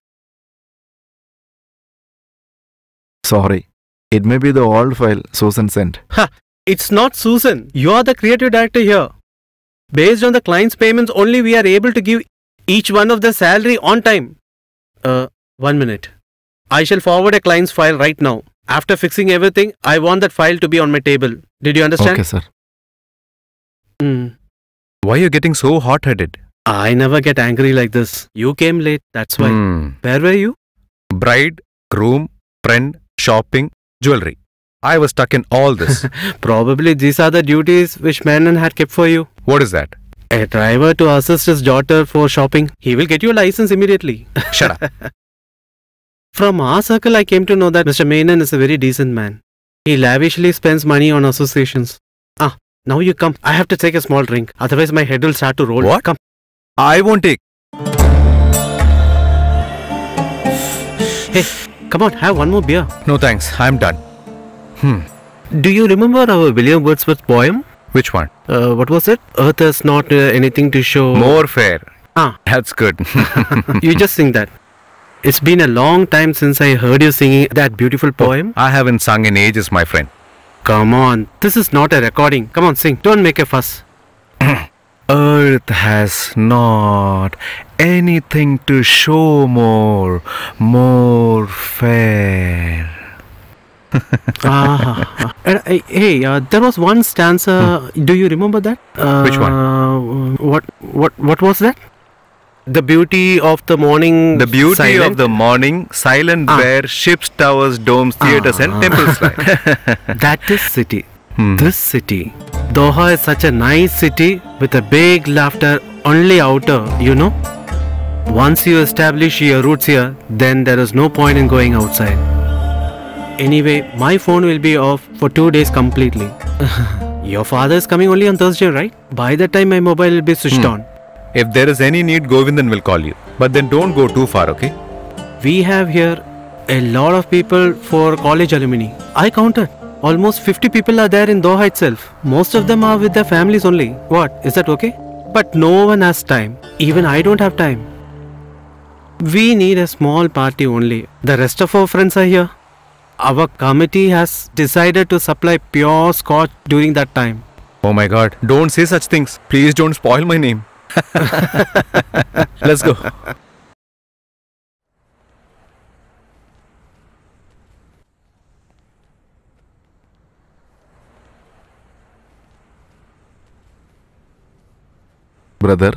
Sorry. It may be the old file Susan sent. Ha! It's not Susan. You are the creative director here. Based on the client's payments, only we are able to give each one of the salary on time. Uh, one minute. I shall forward a client's file right now. After fixing everything, I want that file to be on my table. Did you understand? Okay, sir. Mm. Why are you getting so hot-headed? I never get angry like this. You came late, that's why. Hmm. Where were you? Bride, groom, friend, shopping, jewelry. I was stuck in all this. Probably these are the duties which Menon had kept for you. What is that? A driver to assist his daughter for shopping. He will get you a license immediately. Shut up. From our circle, I came to know that Mister Menon is a very decent man. He lavishly spends money on associations. Ah, now you come. I have to take a small drink. Otherwise, my head will start to roll. What? Come. I won't take. Hey, come on, have one more beer. No thanks. I'm done. Hmm. Do you remember our William Wordsworth poem? Which one? Uh, what was it? Earth has not uh, anything to show. More fair. Ah, That's good. you just sing that. It's been a long time since I heard you singing that beautiful poem. I haven't sung in ages, my friend. Come on, this is not a recording. Come on, sing. Don't make a fuss. Earth has not anything to show more, more fair. ah, uh, hey, uh, there was one stanza. Hmm. Do you remember that? Uh, Which one? What, what, what was that? The beauty of the morning. The beauty silent? of the morning, silent Ah. where ships, towers, domes, theatres, Ah. and temples lie. That is city. Hmm. This city. Doha is such a nice city with a big laughter only outer, you know. Once you establish your roots here, then there is no point in going outside. Anyway, my phone will be off for two days completely. Your father is coming only on Thursday, right? By that time, my mobile will be switched Hmm. on. If there is any need, Govindan will call you. But then don't go too far, okay? We have here a lot of people for college alumni. I counted. Almost fifty people are there in Doha itself. Most of them are with their families only. What? Is that okay? But no one has time. Even I don't have time. We need a small party only. The rest of our friends are here. Our committee has decided to supply pure scotch during that time. Oh my god, don't say such things. Please don't spoil my name. Let's go. Brother.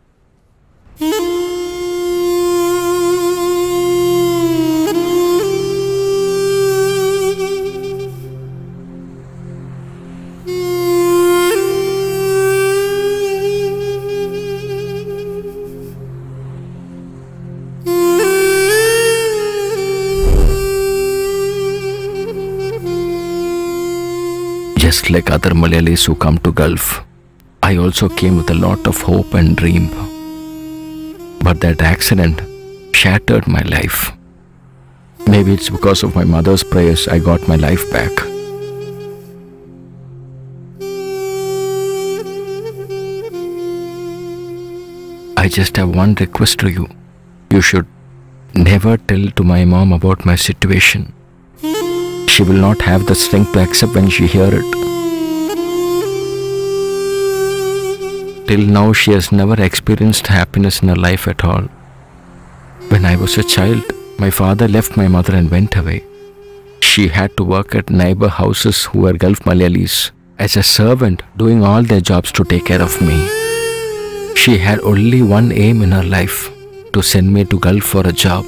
Just like other Malayalis who come to Gulf, I also came with a lot of hope and dream. But that accident shattered my life. Maybe it's because of my mother's prayers I got my life back. I just have one request to you. You should never tell to my mom about my situation. She will not have the strength to accept when she hears it. Till now, she has never experienced happiness in her life at all. When I was a child, my father left my mother and went away. She had to work at neighbor houses who were Gulf Malayalis as a servant, doing all their jobs to take care of me. She had only one aim in her life, to send me to Gulf for a job.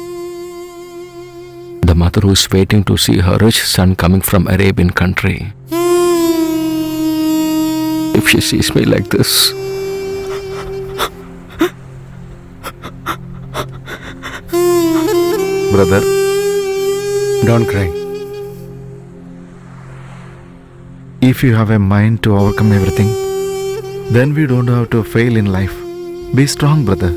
The mother who is waiting to see her rich son coming from Arabian country. If she sees me like this, Brother, don't cry. If you have a mind to overcome everything, then we don't have to fail in life. Be strong, brother.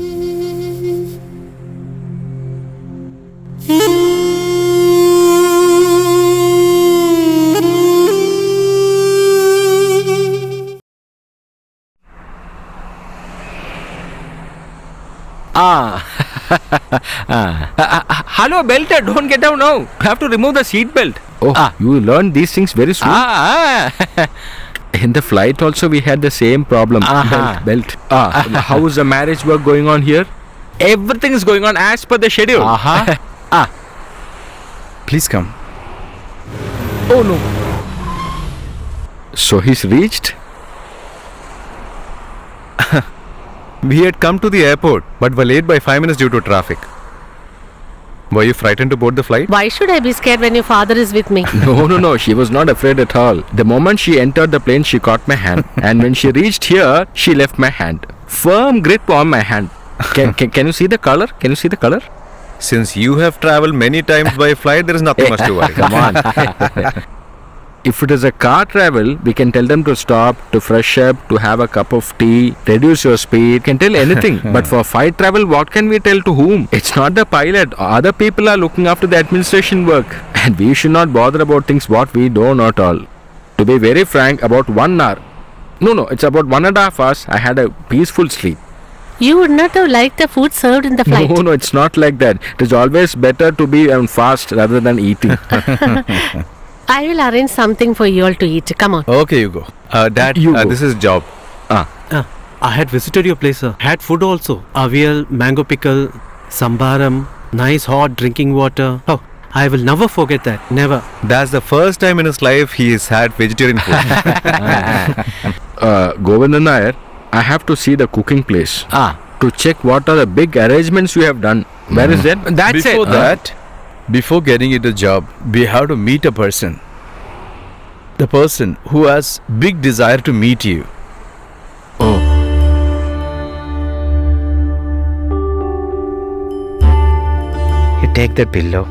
Ah. ah. Uh, uh, hello, Belter, don't get down now. You have to remove the seat belt. Oh, ah. you learn these things very soon. Ah, ah. In the flight also we had the same problem. Uh-huh. Belt, belt. Ah, how is the marriage work going on here? Everything is going on as per the schedule. Uh-huh. ah. Please come. Oh no. So he's reached? We had come to the airport, but were late by five minutes due to traffic. Were you frightened to board the flight? Why should I be scared when your father is with me? No, no, no. She was not afraid at all. The moment she entered the plane, she caught my hand. And when she reached here, she left my hand. Firm grip on my hand. Can, can, can you see the color? Can you see the color? Since you have traveled many times by flight, there is nothing much to worry. Come on. If it is a car travel, we can tell them to stop, to fresh up, to have a cup of tea, reduce your speed, can tell anything. But for flight travel, what can we tell to whom? It's not the pilot. Other people are looking after the administration work. And we should not bother about things what we don't know at all. To be very frank, about one hour. No, no, it's about one and a half hours. I had a peaceful sleep. You would not have liked the food served in the flight. No, no, it's not like that. It is always better to be on fast rather than eating. I will arrange something for you all to eat. Come on. Okay, you go. Uh, Dad, You uh, go. this is job. Ah. Ah, I had visited your place, sir. Had food also. Avial, mango pickle, sambaram, nice hot drinking water. Oh, I will never forget that. Never. That's the first time in his life he has had vegetarian food. uh, Govindan Nair, I have to see the cooking place. Ah. To check what are the big arrangements you have done. Where is that? That's Before it. that, before getting into job, we have to meet a person. The person who has big desire to meet you. Oh. You take the pillow.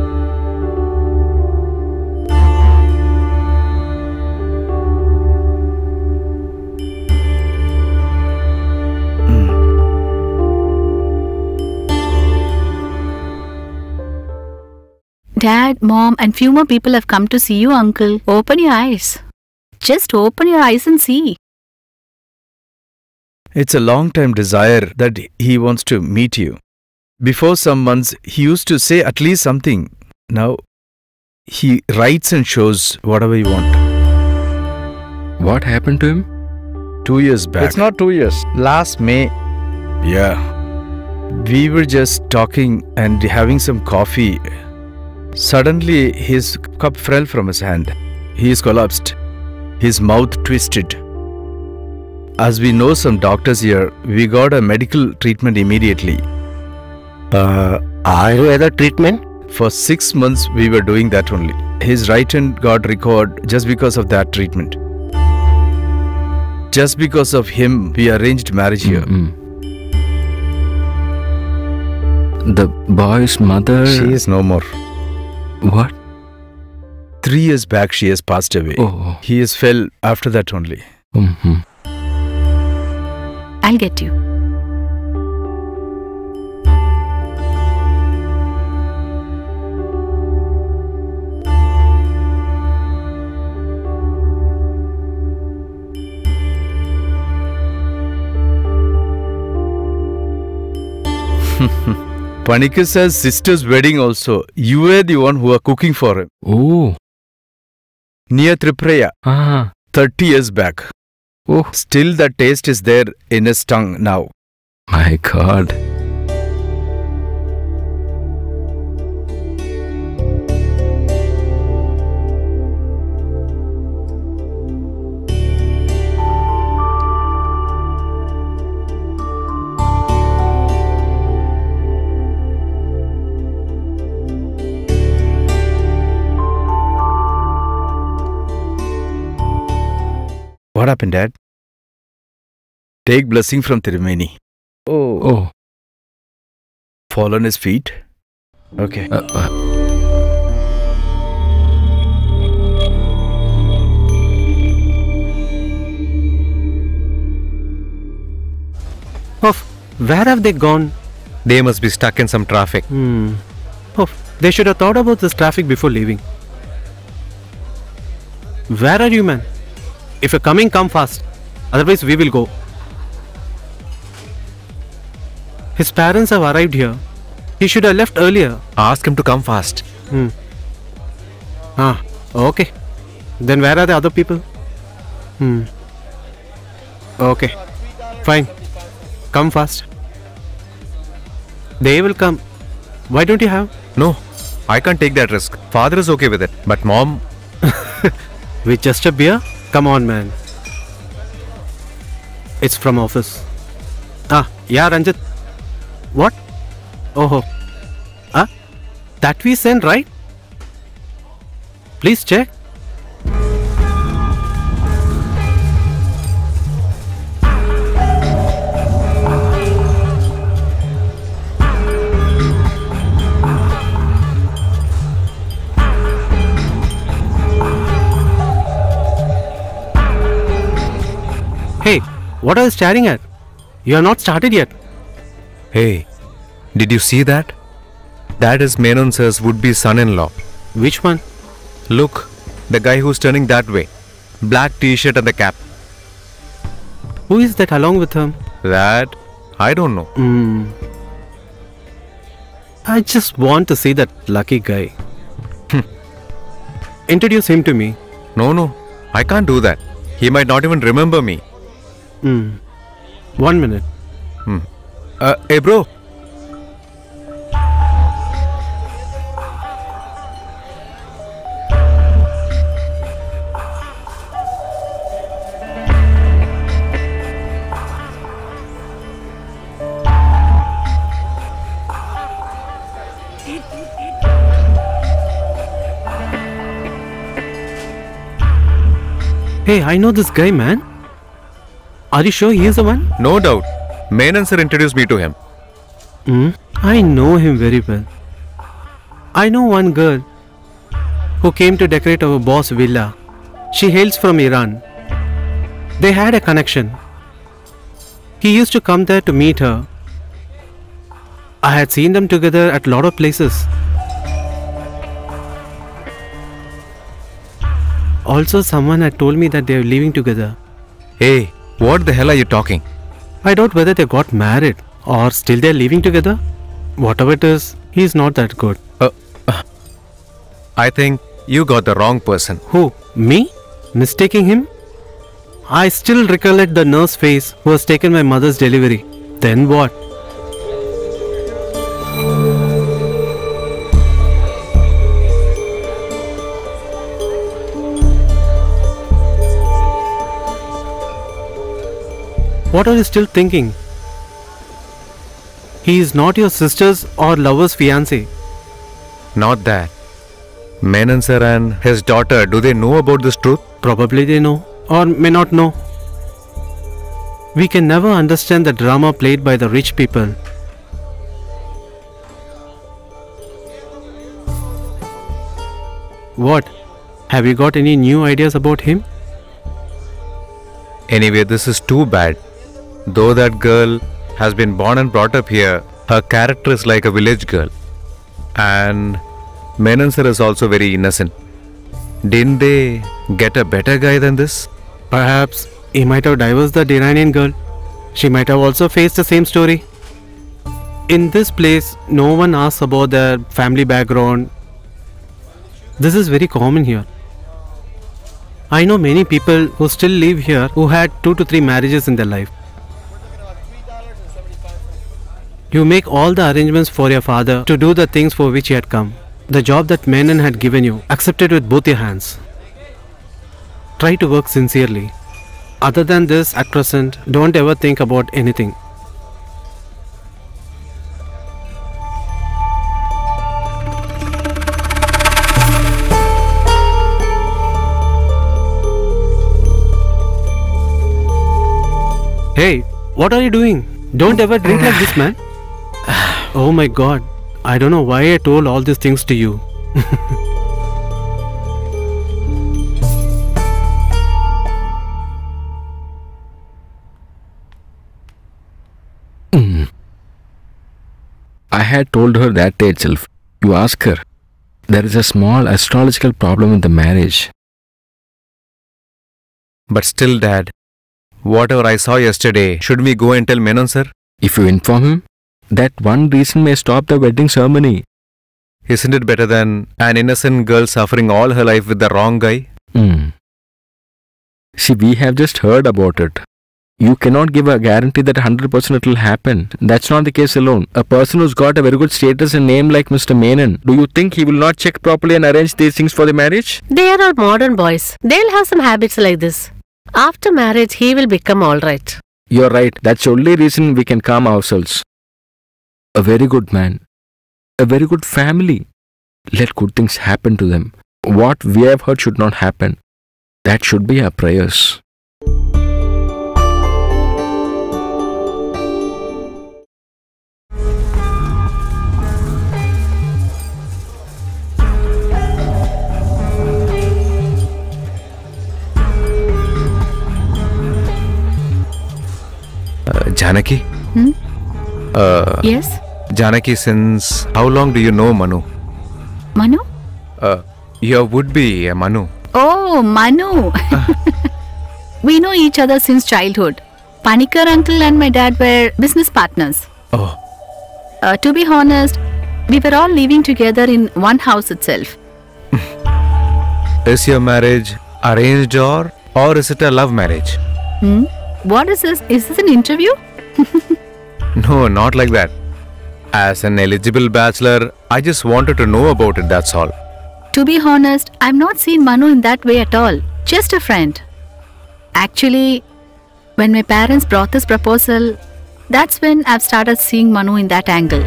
Dad, Mom, and few more people have come to see you, Uncle. Open your eyes. Just open your eyes and see. It's a long-time desire that he wants to meet you. Before some months, he used to say at least something. Now, He writes and shows whatever you want. What happened to him? Two years back. It's not two years. Last May. Yeah. We were just talking and having some coffee. Suddenly, his cup fell from his hand. He is collapsed. His mouth twisted. As we know some doctors here, we got a medical treatment immediately. Uh, Ayurveda treatment? For six months, we were doing that only. His right hand got recalled just because of that treatment. Just because of him, we arranged marriage here. Mm-hmm. The boy's mother... She is no more. What? Three years back, she has passed away. Oh. He has fell after that only. Mm-hmm. I'll get you. Panikkar says sister's wedding also. You were the one who were cooking for him. Oh. Near Tripuraya. Ah. thirty years back. Oh. Still the taste is there in his tongue now. My God. What happened, Dad? Take blessing from Tirumeni. Oh. Oh. Fall on his feet. Okay. Uh, uh. Oh, where have they gone? They must be stuck in some traffic. Hmm. Oh, they should have thought about this traffic before leaving. Where are you, man? If you're coming, come fast. Otherwise, we will go. His parents have arrived here. He should have left earlier. Ask him to come fast. Hmm. Ah, okay. Then where are the other people? Hmm. Okay. Fine. Come fast. They will come. Why don't you have? No, I can't take that risk. Father is okay with it. But mom... With just a beer? Come on, man. It's from office. Ah, yeah, Ranjit. What? Oh, ah, that we sent, right? Please check. Hey, what are you staring at? You have not started yet. Hey, did you see that? That is Menon sir's would-be son-in-law. Which one? Look, the guy who's turning that way. Black t-shirt and the cap. Who is that along with him? That? I don't know. Hmm. I just want to see that lucky guy. Introduce him to me. No, no. I can't do that. He might not even remember me. Hmm. One minute. Hmm. Uh, hey, bro. Hey, I know this guy, man. Are you sure he is the one? No doubt. Menon sir introduced me to him. Hmm. I know him very well. I know one girl who came to decorate our boss' villa. She hails from Iran. They had a connection. He used to come there to meet her. I had seen them together at a lot of places. Also, someone had told me that they are living together. Hey, what the hell are you talking? I doubt whether they got married or still they are living together. Whatever it is, he is not that good. Uh, I think you got the wrong person. Who? Me? Mistaking him? I still recollect the nurse face who has taken my mother's delivery. Then what? What are you still thinking? He is not your sister's or lover's fiancé. Not that. Menon sir and his daughter, do they know about this truth? Probably they know, or may not know. We can never understand the drama played by the rich people. What? Have you got any new ideas about him? Anyway, this is too bad. Though that girl has been born and brought up here, her character is like a village girl. And Menon sir is also very innocent. Didn't they get a better guy than this? Perhaps he might have divorced the Iranian girl. She might have also faced the same story. In this place, no one asks about their family background. This is very common here. I know many people who still live here who had two to three marriages in their life. You make all the arrangements for your father to do the things for which he had come. The job that Menon had given you, accept it with both your hands. Try to work sincerely. Other than this, at present, don't ever think about anything. Hey, what are you doing? Don't ever drink like this, man. Oh my god, I don't know why I told all these things to you. Mm. I had told her that day itself. You ask her. There is a small astrological problem in the marriage. But still, Dad, whatever I saw yesterday, should we go and tell Menon sir? If you inform him, that one reason may stop the wedding ceremony. Isn't it better than an innocent girl suffering all her life with the wrong guy? Hmm. See, we have just heard about it. You cannot give a guarantee that one hundred percent it will happen. That's not the case alone. A person who's got a very good status and name like Mister Menon, do you think he will not check properly and arrange these things for the marriage? They are all modern boys. They'll have some habits like this. After marriage, he will become alright. You're right. That's the only reason we can calm ourselves. A very good man. A very good family. Let good things happen to them. What we have heard should not happen. That should be our prayers. Uh, Janaki? Hmm? Uh, Yes? Janaki, since how long do you know Manu? Manu? Uh, your would-be uh, Manu. Oh, Manu. We know each other since childhood. Panikkar uncle and my dad were business partners. Oh. Uh, to be honest, we were all living together in one house itself. Is your marriage arranged or, or is it a love marriage? Hmm? What is this? Is this an interview? No, not like that. As an eligible bachelor, I just wanted to know about it, that's all. To be honest, I've not seen Manu in that way at all. Just a friend. Actually, when my parents brought this proposal, that's when I've started seeing Manu in that angle.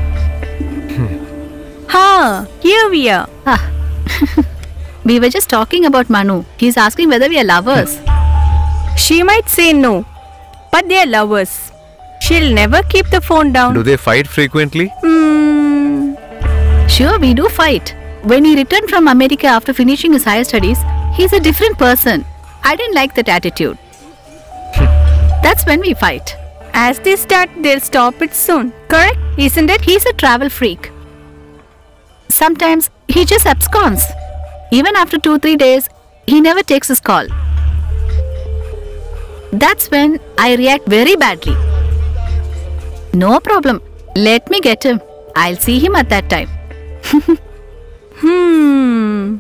Huh, here we are. Ah. We were just talking about Manu. He's asking whether we are lovers. She might say no, but they are lovers. She'll never keep the phone down. Do they fight frequently? Hmm. Sure, we do fight. When he returned from America after finishing his higher studies, he's a different person. I didn't like that attitude. That's when we fight. As they start, they'll stop it soon. Correct? Isn't it? He's a travel freak. Sometimes he just absconds. Even after two, three days, he never takes his call. That's when I react very badly. No problem. Let me get him. I'll see him at that time. Hmm.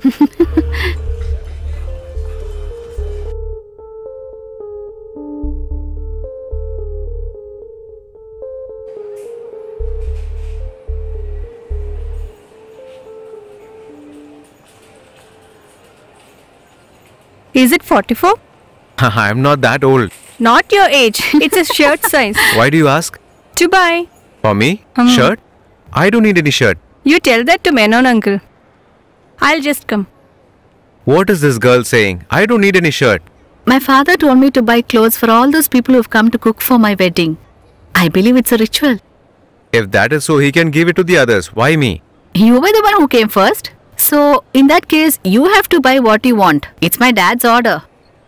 Is it forty-four? I'm not that old. Not your age. It's a shirt size. Why do you ask? To buy. For me? Hmm. Shirt? I don't need any shirt. You tell that to Menon uncle. I'll just come. What is this girl saying? I don't need any shirt. My father told me to buy clothes for all those people who've come to cook for my wedding. I believe it's a ritual. If that is so, he can give it to the others. Why me? You were the one who came first. So, in that case, you have to buy what you want. It's my dad's order.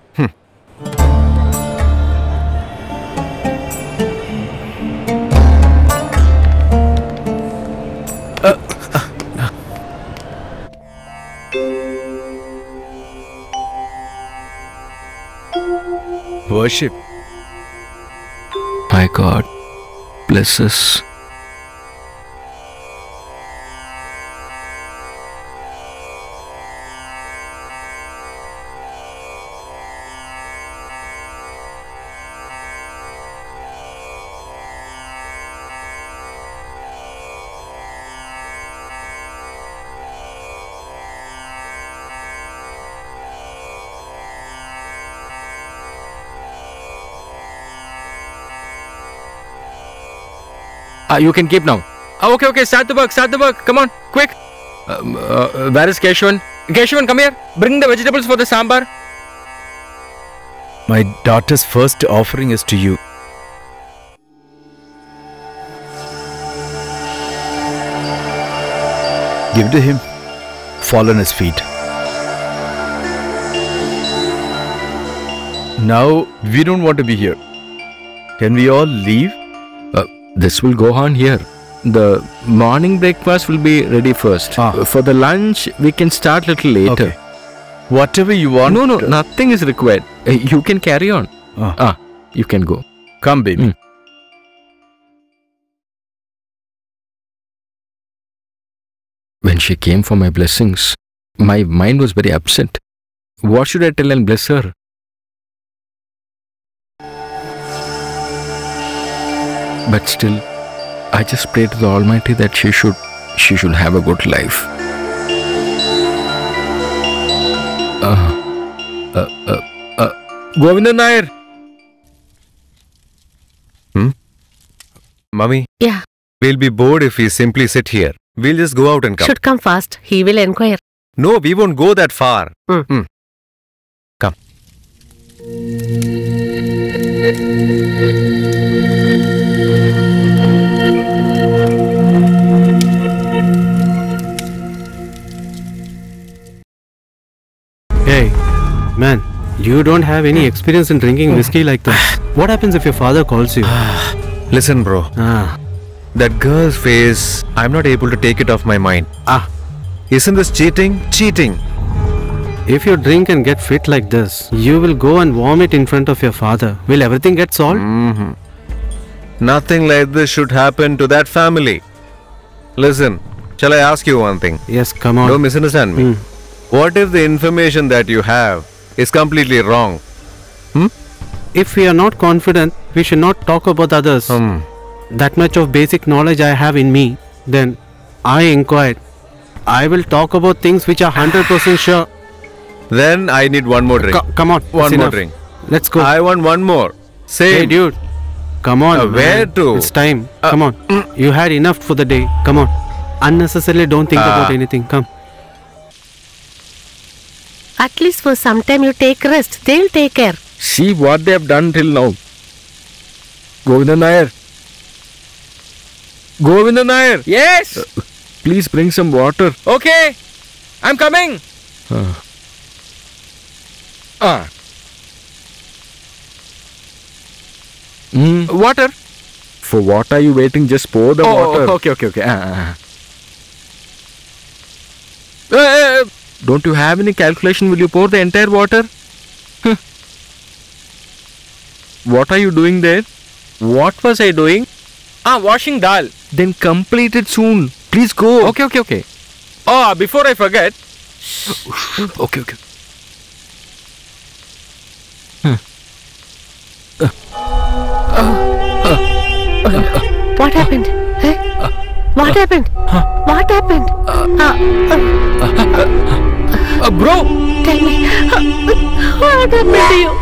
Worship. My God, bless us. Ah, you can keep now. Ah, okay, okay, start the work, start the work. Come on, quick. Um, uh, where is Keshavan? Keshavan, come here. Bring the vegetables for the sambar. My daughter's first offering is to you. Give to him. Fall on his feet. Now, we don't want to be here. Can we all leave? Uh, this will go on here. The morning breakfast will be ready first. Ah. Uh, For the lunch, we can start little later. Okay. Whatever you want. No, no, nothing is required. Uh, you can carry on. Ah. Ah, you can go. Come, baby. Mm. When she came for my blessings, my mind was very upset. What should I tell and bless her? But still, I just pray to the Almighty that she should, she should have a good life. Uh, uh, uh, uh, Govindan Nair! Hmm? Mummy? Yeah. We'll be bored if we simply sit here. We'll just go out and come. Should come fast. He will inquire. No, we won't go that far. Hmm. Hmm. Come. Hey, man, you don't have any experience in drinking whiskey like that. What happens if your father calls you? Listen, bro. Ah, That girl's face, I'm not able to take it off my mind. ah. Isn't this cheating? Cheating. If you drink and get fit like this, you will go and vomit in front of your father. Will everything get solved? Mm-hmm. Nothing like this should happen to that family. Listen, shall I ask you one thing? Yes, come on. Don't misunderstand me. Hmm. What if the information that you have is completely wrong? Hmm? If we are not confident, we should not talk about others. Hmm. That much of basic knowledge I have in me, then I inquired. I will talk about things which are one hundred percent sure. Then I need one more drink. Co- come on. One it's more enough. drink. Let's go. I want one more. Same. Hey, dude. Come on. Uh, where man. to? It's time. Uh, Come on. You had enough for the day. Come on. Unnecessarily don't think Uh, about anything. Come. At least for some time you take rest. They'll take care. See what they have done till now. Govindan Nair. Govindan Nair. Yes! Please bring some water. Okay! I'm coming! Uh, Ah. mm, Water? For what are you waiting? Just pour the Oh, water. okay, okay, okay. Ah, ah. Uh, uh, don't you have any calculation? Will you pour the entire water? Huh. What are you doing there? What was I doing? Ah, washing dal. Then complete it soon. Please go. Okay, okay, okay. Oh, before I forget. Okay, okay. What happened? Eh? What happened? What happened? Uh, Uh, bro! Tell me. What happened to you?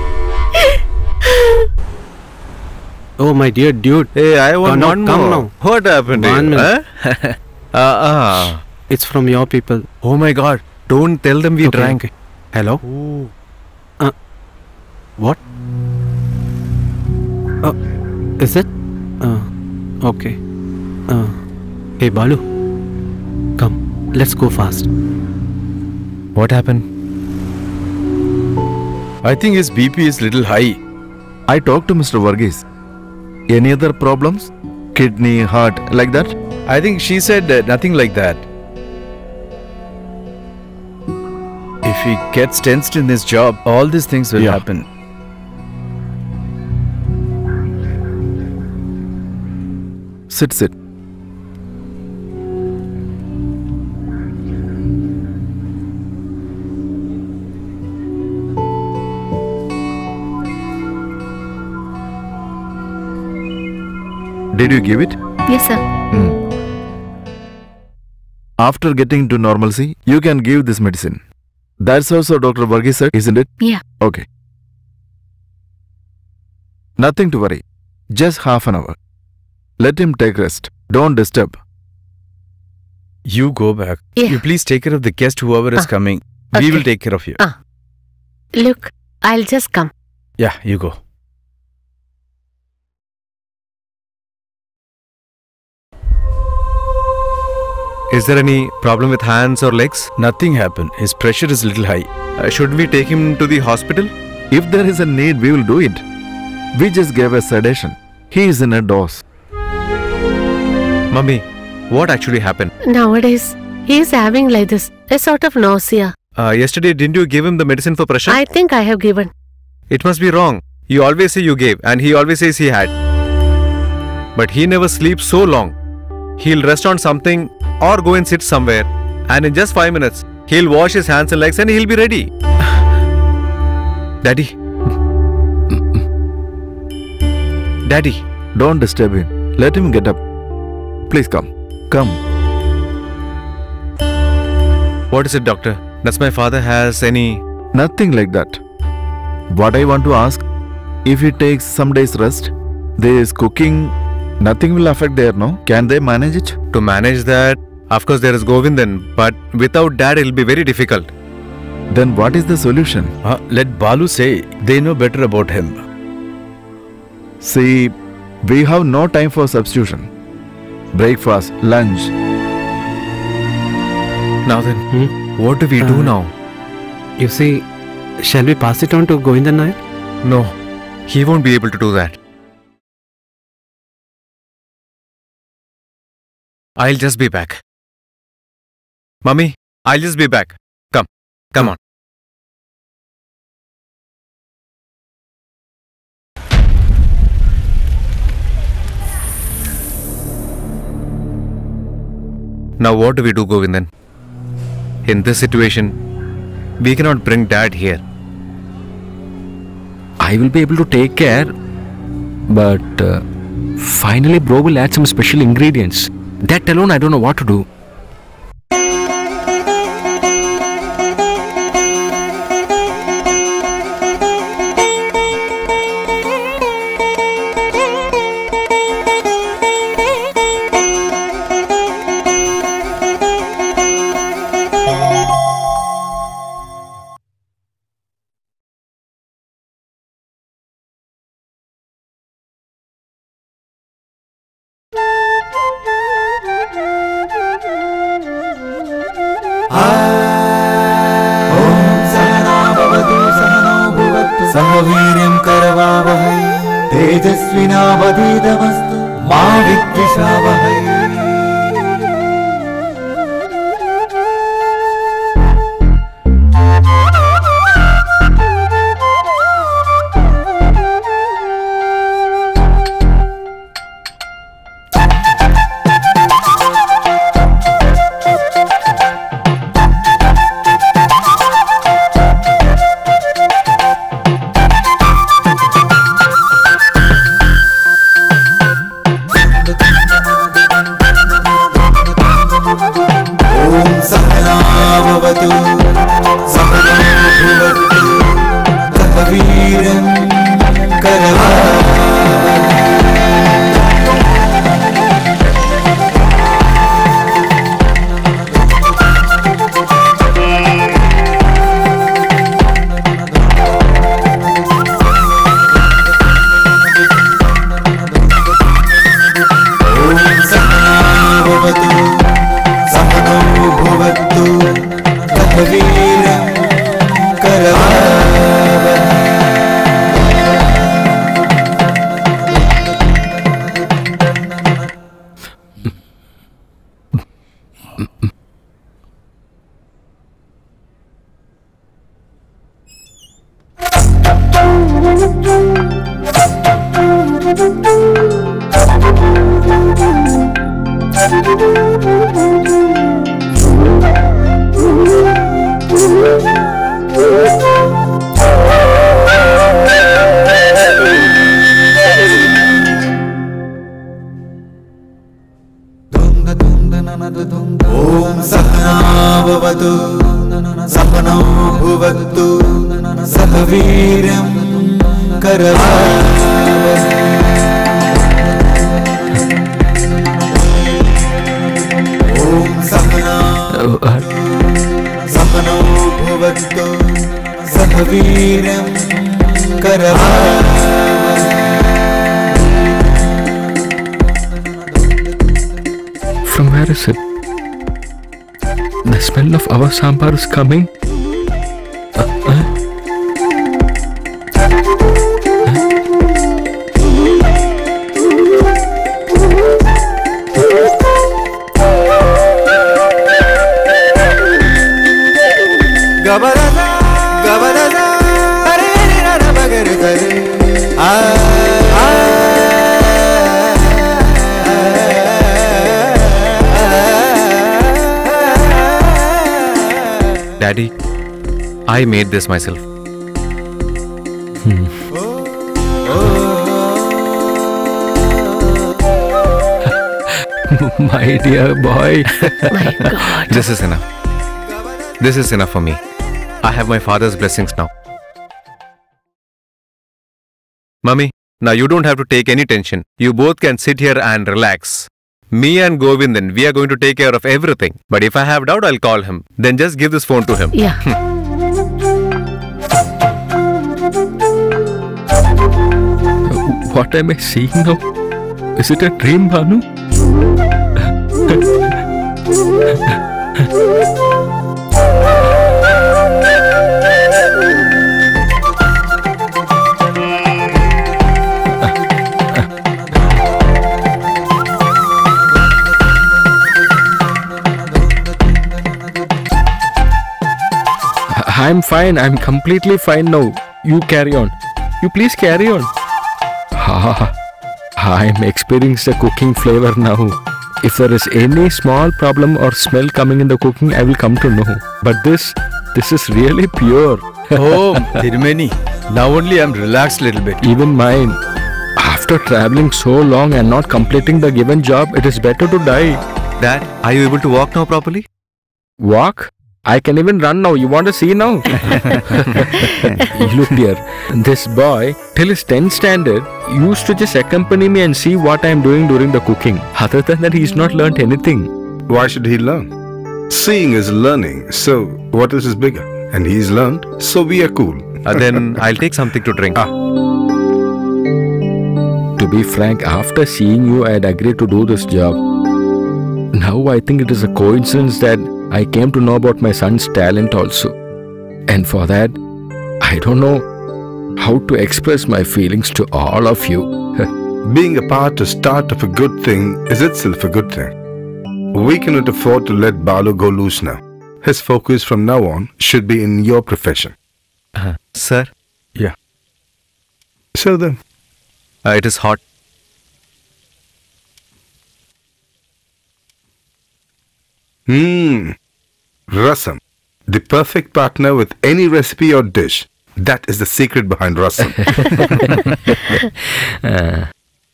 Oh, my dear dude. Hey, I want Come now, one come more. now. What happened to One you? minute. Huh? uh, uh. It's from your people. Oh my god. Don't tell them we Okay, drank. okay. Hello? Uh, what? Uh, is it? Uh, okay. Uh, hey, Balu. Come, let's go fast. What happened? I think his B P is little high. I talked to Mister Varghese. Any other problems? Kidney, heart, like that? I think she said uh, nothing like that. If he gets tensed in his job, all these things will Yeah. happen. Sit, sit. Did you give it? Yes, sir. After getting to normalcy, you can give this medicine. That's also Doctor Varghese said, isn't it? Yeah. Okay. Nothing to worry. Just half an hour. Let him take rest. Don't disturb. You go back. Yeah. You please take care of the guest, whoever is Ah, coming. We okay. will take care of you. Ah. Look, I'll just come. Yeah, you go. Is there any problem with hands or legs? Nothing happened. His pressure is little high. Uh, should we take him to the hospital? If there is a need, we will do it. We just gave a sedation. He is in a dose. Mummy, what actually happened? Nowadays, he is having like this, a sort of nausea. Uh, yesterday, didn't you give him the medicine for pressure? I think I have given. It must be wrong. You always say you gave, and he always says he had. But he never sleeps so long. He'll rest on something or go and sit somewhere, and in just five minutes, he'll wash his hands and legs and he'll be ready. Daddy. Daddy. Don't disturb him. Let him get up. Please come. Come. What is it, doctor? Does my father has any... Nothing like that. What I want to ask, if he takes some days rest, there is cooking, nothing will affect there, no? Can they manage it? To manage that, of course there is Govindan, but without dad it'll be very difficult. Then what is the solution? Uh, let Balu say. They know better about him. See, we have no time for substitution. Breakfast, lunch. Now then, Hmm? what do we do Uh, now? You see, shall we pass it on to Govindan Nair? No, he won't be able to do that. I'll just be back. Mummy, I'll just be back. Come, come on. Now what do we do, Govindan? In this situation, we cannot bring dad here. I will be able to take care, but uh, finally bro will add some special ingredients. That alone I don't know what to do. सहवीर्यं करवावहै तेजस्विनावधीतमस्तु मा विद्विषावहै। Om Sahanavavatu Sahanau Bhuvattu Sahaviryam Karavavahay. Om Sahanavavatu Sahanau Bhuvattu Sahaviryam Karavavahay. From where is it? The smell of our sambar is coming. Uh, uh. Gabaraza, Gabaraza, Hare Rara Bagare Hare. Daddy, I made this myself. Hmm. My dear boy. My God. This is enough. This is enough for me. I have my father's blessings now. Mummy, now you don't have to take any tension. You both can sit here and relax. Me and Govindan, we are going to take care of everything. But if I have doubt, I'll call him. Then just give this phone to him. Yeah. What am I seeing now? Is it a dream, Bhanu? I'm fine. I'm completely fine now. You carry on. You please carry on. Ha! I'm experiencing the cooking flavor now. If there is any small problem or smell coming in the cooking, I will come to know. But this, this is really pure. Oh, Tirumeni. Now only I'm relaxed a little bit. Even mine. After traveling so long and not completing the given job, it is better to die. Dad, are you able to walk now properly? Walk? I can even run now. You want to see now? Look dear, this boy, till his tenth standard, used to just accompany me and see what I am doing during the cooking. Other than that, he's not learnt anything. Why should he learn? Seeing is learning. So, what else is bigger? And he's learned, so we are cool. Uh, then I'll take something to drink. Ah. To be frank, after seeing you, I had agreed to do this job. Now I think it is a coincidence that I came to know about my son's talent also. And for that, I don't know how to express my feelings to all of you. Being a part or start of a good thing is itself a good thing. We cannot afford to let Balu go loose now. His focus from now on should be in your profession. Uh, sir? Yeah. So then? Uh, it is hot. Hmm. Rasam. The perfect partner with any recipe or dish. That is the secret behind rasam. uh.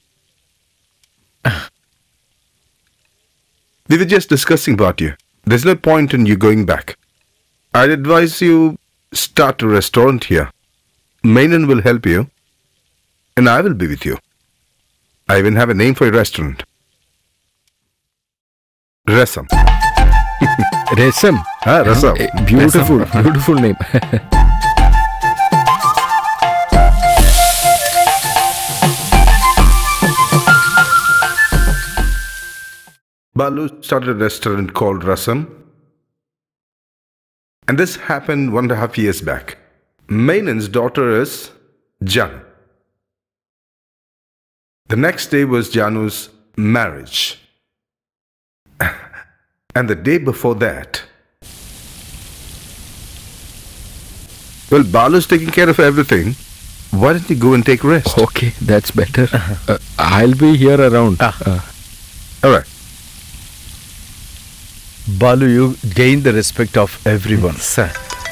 We were just discussing about you. There's no point in you going back. I'd advise you start a restaurant here. Menon will help you. And I will be with you. I even have a name for a restaurant. Rasam. Rasam. Ah, Rasam. Uh, beautiful, Rasam. Beautiful name. Balu started a restaurant called Rasam. And this happened one and a half years back. Menon's daughter is Janu. The next day was Janu's marriage. And the day before that, well, Balu's taking care of everything. Why don't you go and take rest? Okay, that's better. Uh, I'll be here around. Ah. Uh, All right. Balu, you gain the respect of everyone. Sir.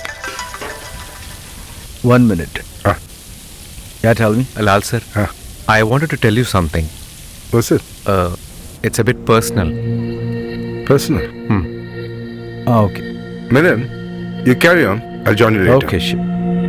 One minute. Ah. Yeah, tell me. Lal sir, Ah. I wanted to tell you something. What's it? Uh, it's a bit personal. Personal. Hmm. Ah, okay. Menon, you carry on. I'll join you later. Okay, sure.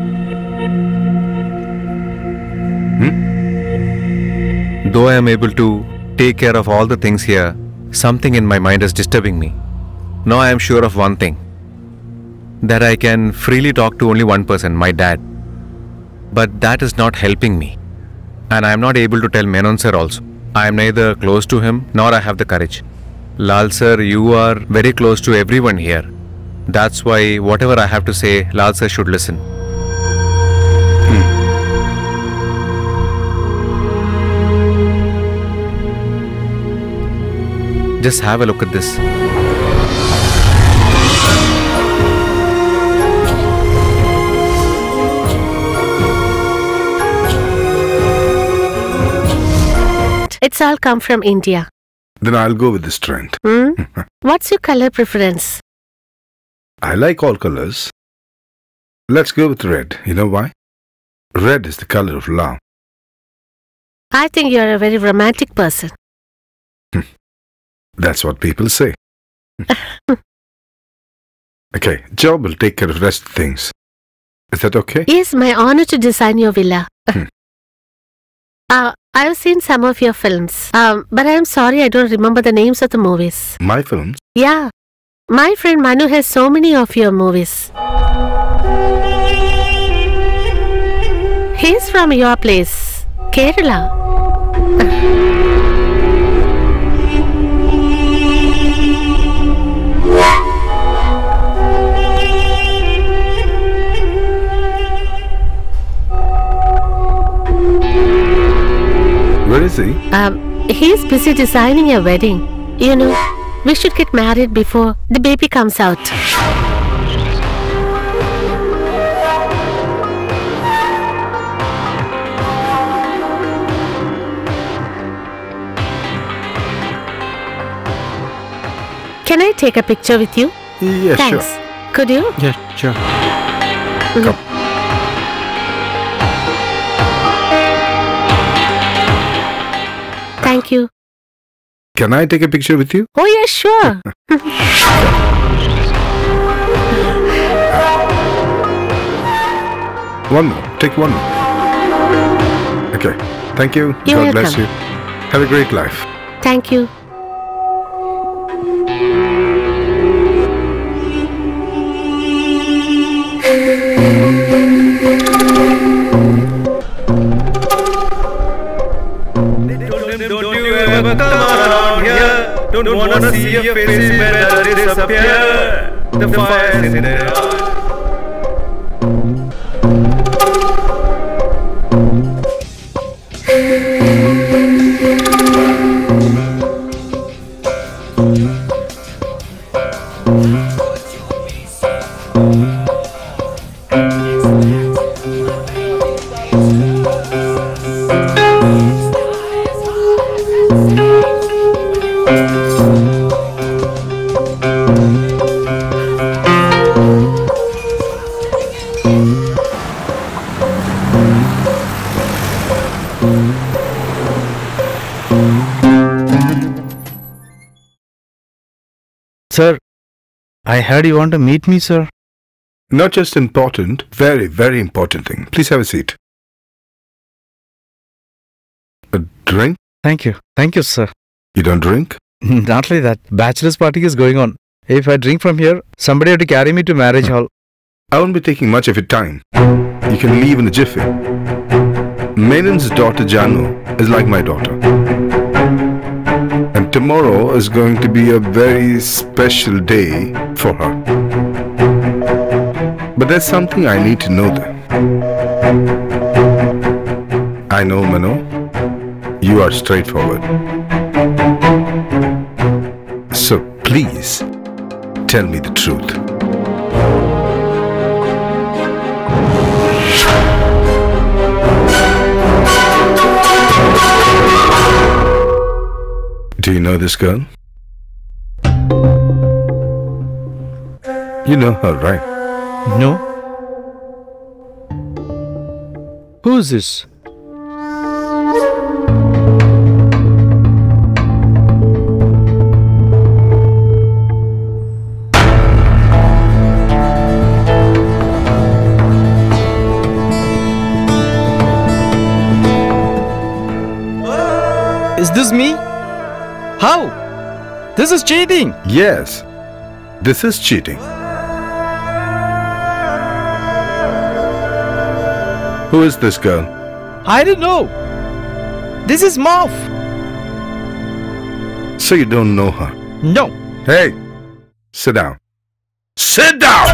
Hmm? Though I am able to take care of all the things here, something in my mind is disturbing me. Now I am sure of one thing. That I can freely talk to only one person, my dad. But that is not helping me. And I am not able to tell Menon sir also. I am neither close to him nor I have the courage. Lal sir, you are very close to everyone here. That's why whatever I have to say, Lal sir should listen. Hmm. Just have a look at this. It's all come from India. Then I'll go with this trend. Hmm? What's your color preference? I like all colors. Let's go with red. You know why? Red is the color of love. I think you're a very romantic person. That's what people say. Okay, Job will take care of the rest of the things. Is that okay? Yes, my honor to design your villa. Hmm. uh, I've seen some of your films, um, but I'm sorry I don't remember the names of the movies. My films? Yeah, my friend Manu has so many of your movies. He's from your place, Kerala. Where is he? Um, he's busy designing a wedding. You know, we should get married before the baby comes out. Can I take a picture with you? Yeah, Thanks. sure. Could you? Yeah, sure. Come. Thank you. Can I take a picture with you? Oh, yeah, sure. One more. Take one more. Okay. Thank you. You're God bless welcome. you. Have a great life. Thank you. Don't you ever come around here. Don't wanna see your faces when they disappear. The fire's in their eyes. Sir, I heard you want to meet me, sir. Not just important, very, very important thing. Please have a seat. A drink? Thank you. Thank you, sir. You don't drink? Not like that. Bachelor's party is going on. If I drink from here, somebody have to carry me to marriage hall. I won't be taking much of your time. You can leave in a jiffy. Menon's daughter Janu is like my daughter. And tomorrow is going to be a very special day for her. But there's something I need to know there. I know, Mano, you are straightforward. So please, tell me the truth. Do you know this girl? You know her, right? No. Who's this? Is this me? How? This is cheating. Yes, this is cheating. Who is this girl? I don't know. This is Marv. So you don't know her? No. Hey, sit down. Sit down!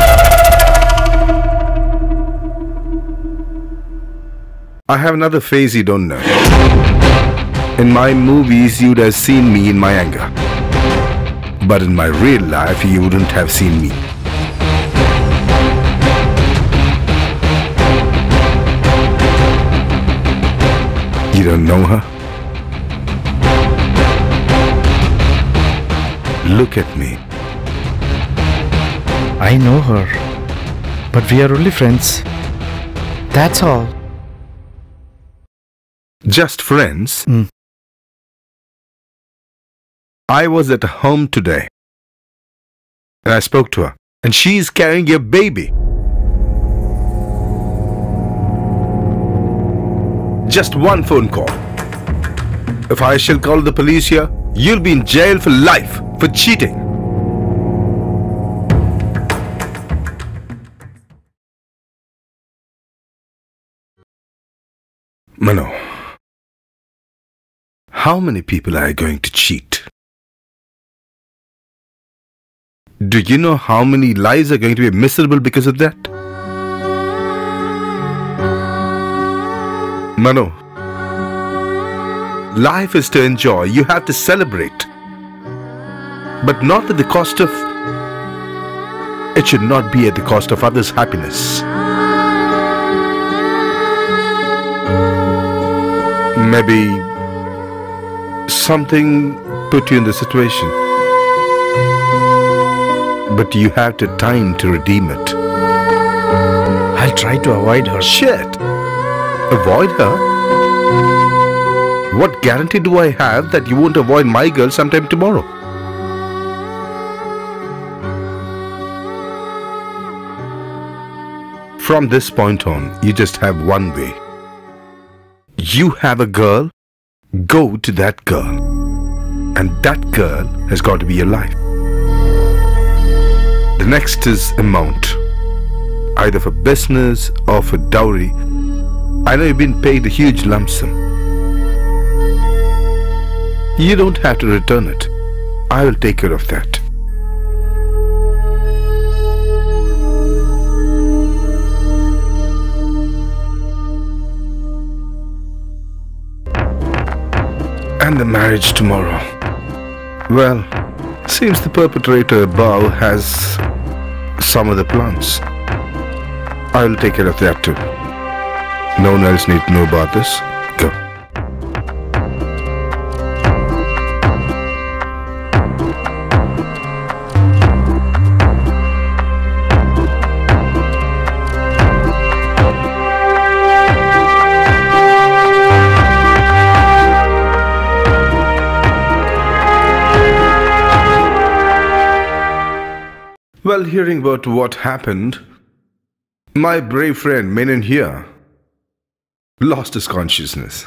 I have another face you don't know. In my movies, you'd have seen me in my anger. But in my real life, you wouldn't have seen me. You don't know her? Look at me. I know her. But we are only friends. That's all. Just friends? Mm. I was at home today. And I spoke to her. And she's carrying your baby. Just one phone call. If I shall call the police here, you'll be in jail for life for cheating. Mano, how many people are going to cheat? Do you know how many lives are going to be miserable because of that? Mano, life is to enjoy. You have to celebrate. But not at the cost of... It should not be at the cost of others' happiness. Maybe something put you in the situation. But you have the time to redeem it. I'll try to avoid her. Shit! Avoid her? What guarantee do I have that you won't avoid my girl sometime tomorrow? From this point on, you just have one way. You have a girl, go to that girl. And that girl has got to be your life. The next is amount. Either for business or for dowry. I know you've been paid a huge lump sum. You don't have to return it. I will take care of that. And the marriage tomorrow. Well, seems the perpetrator above has some other plans. I will take care of that too. No one else needs to know about this. Go. Well, hearing about what happened, my brave friend Menon here lost his consciousness.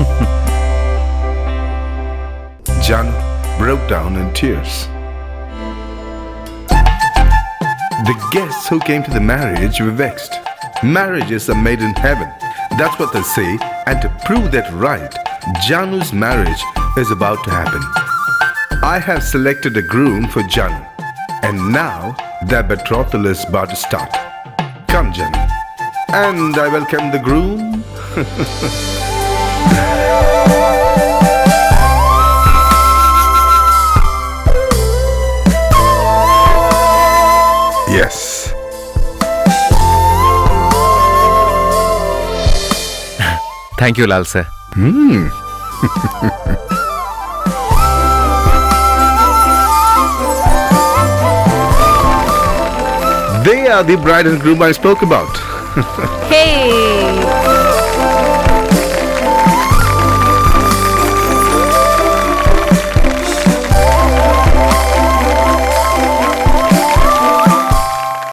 Janu broke down in tears. The guests who came to the marriage were vexed. Marriages are made in heaven. That's what they say. And to prove that right, Janu's marriage is about to happen. I have selected a groom for Janu. And now, their betrothal is about to start. Come, Janu. And I welcome the groom. Yes. Thank you, Lal sir. Hmm. They are the bride and groom I spoke about. Hey!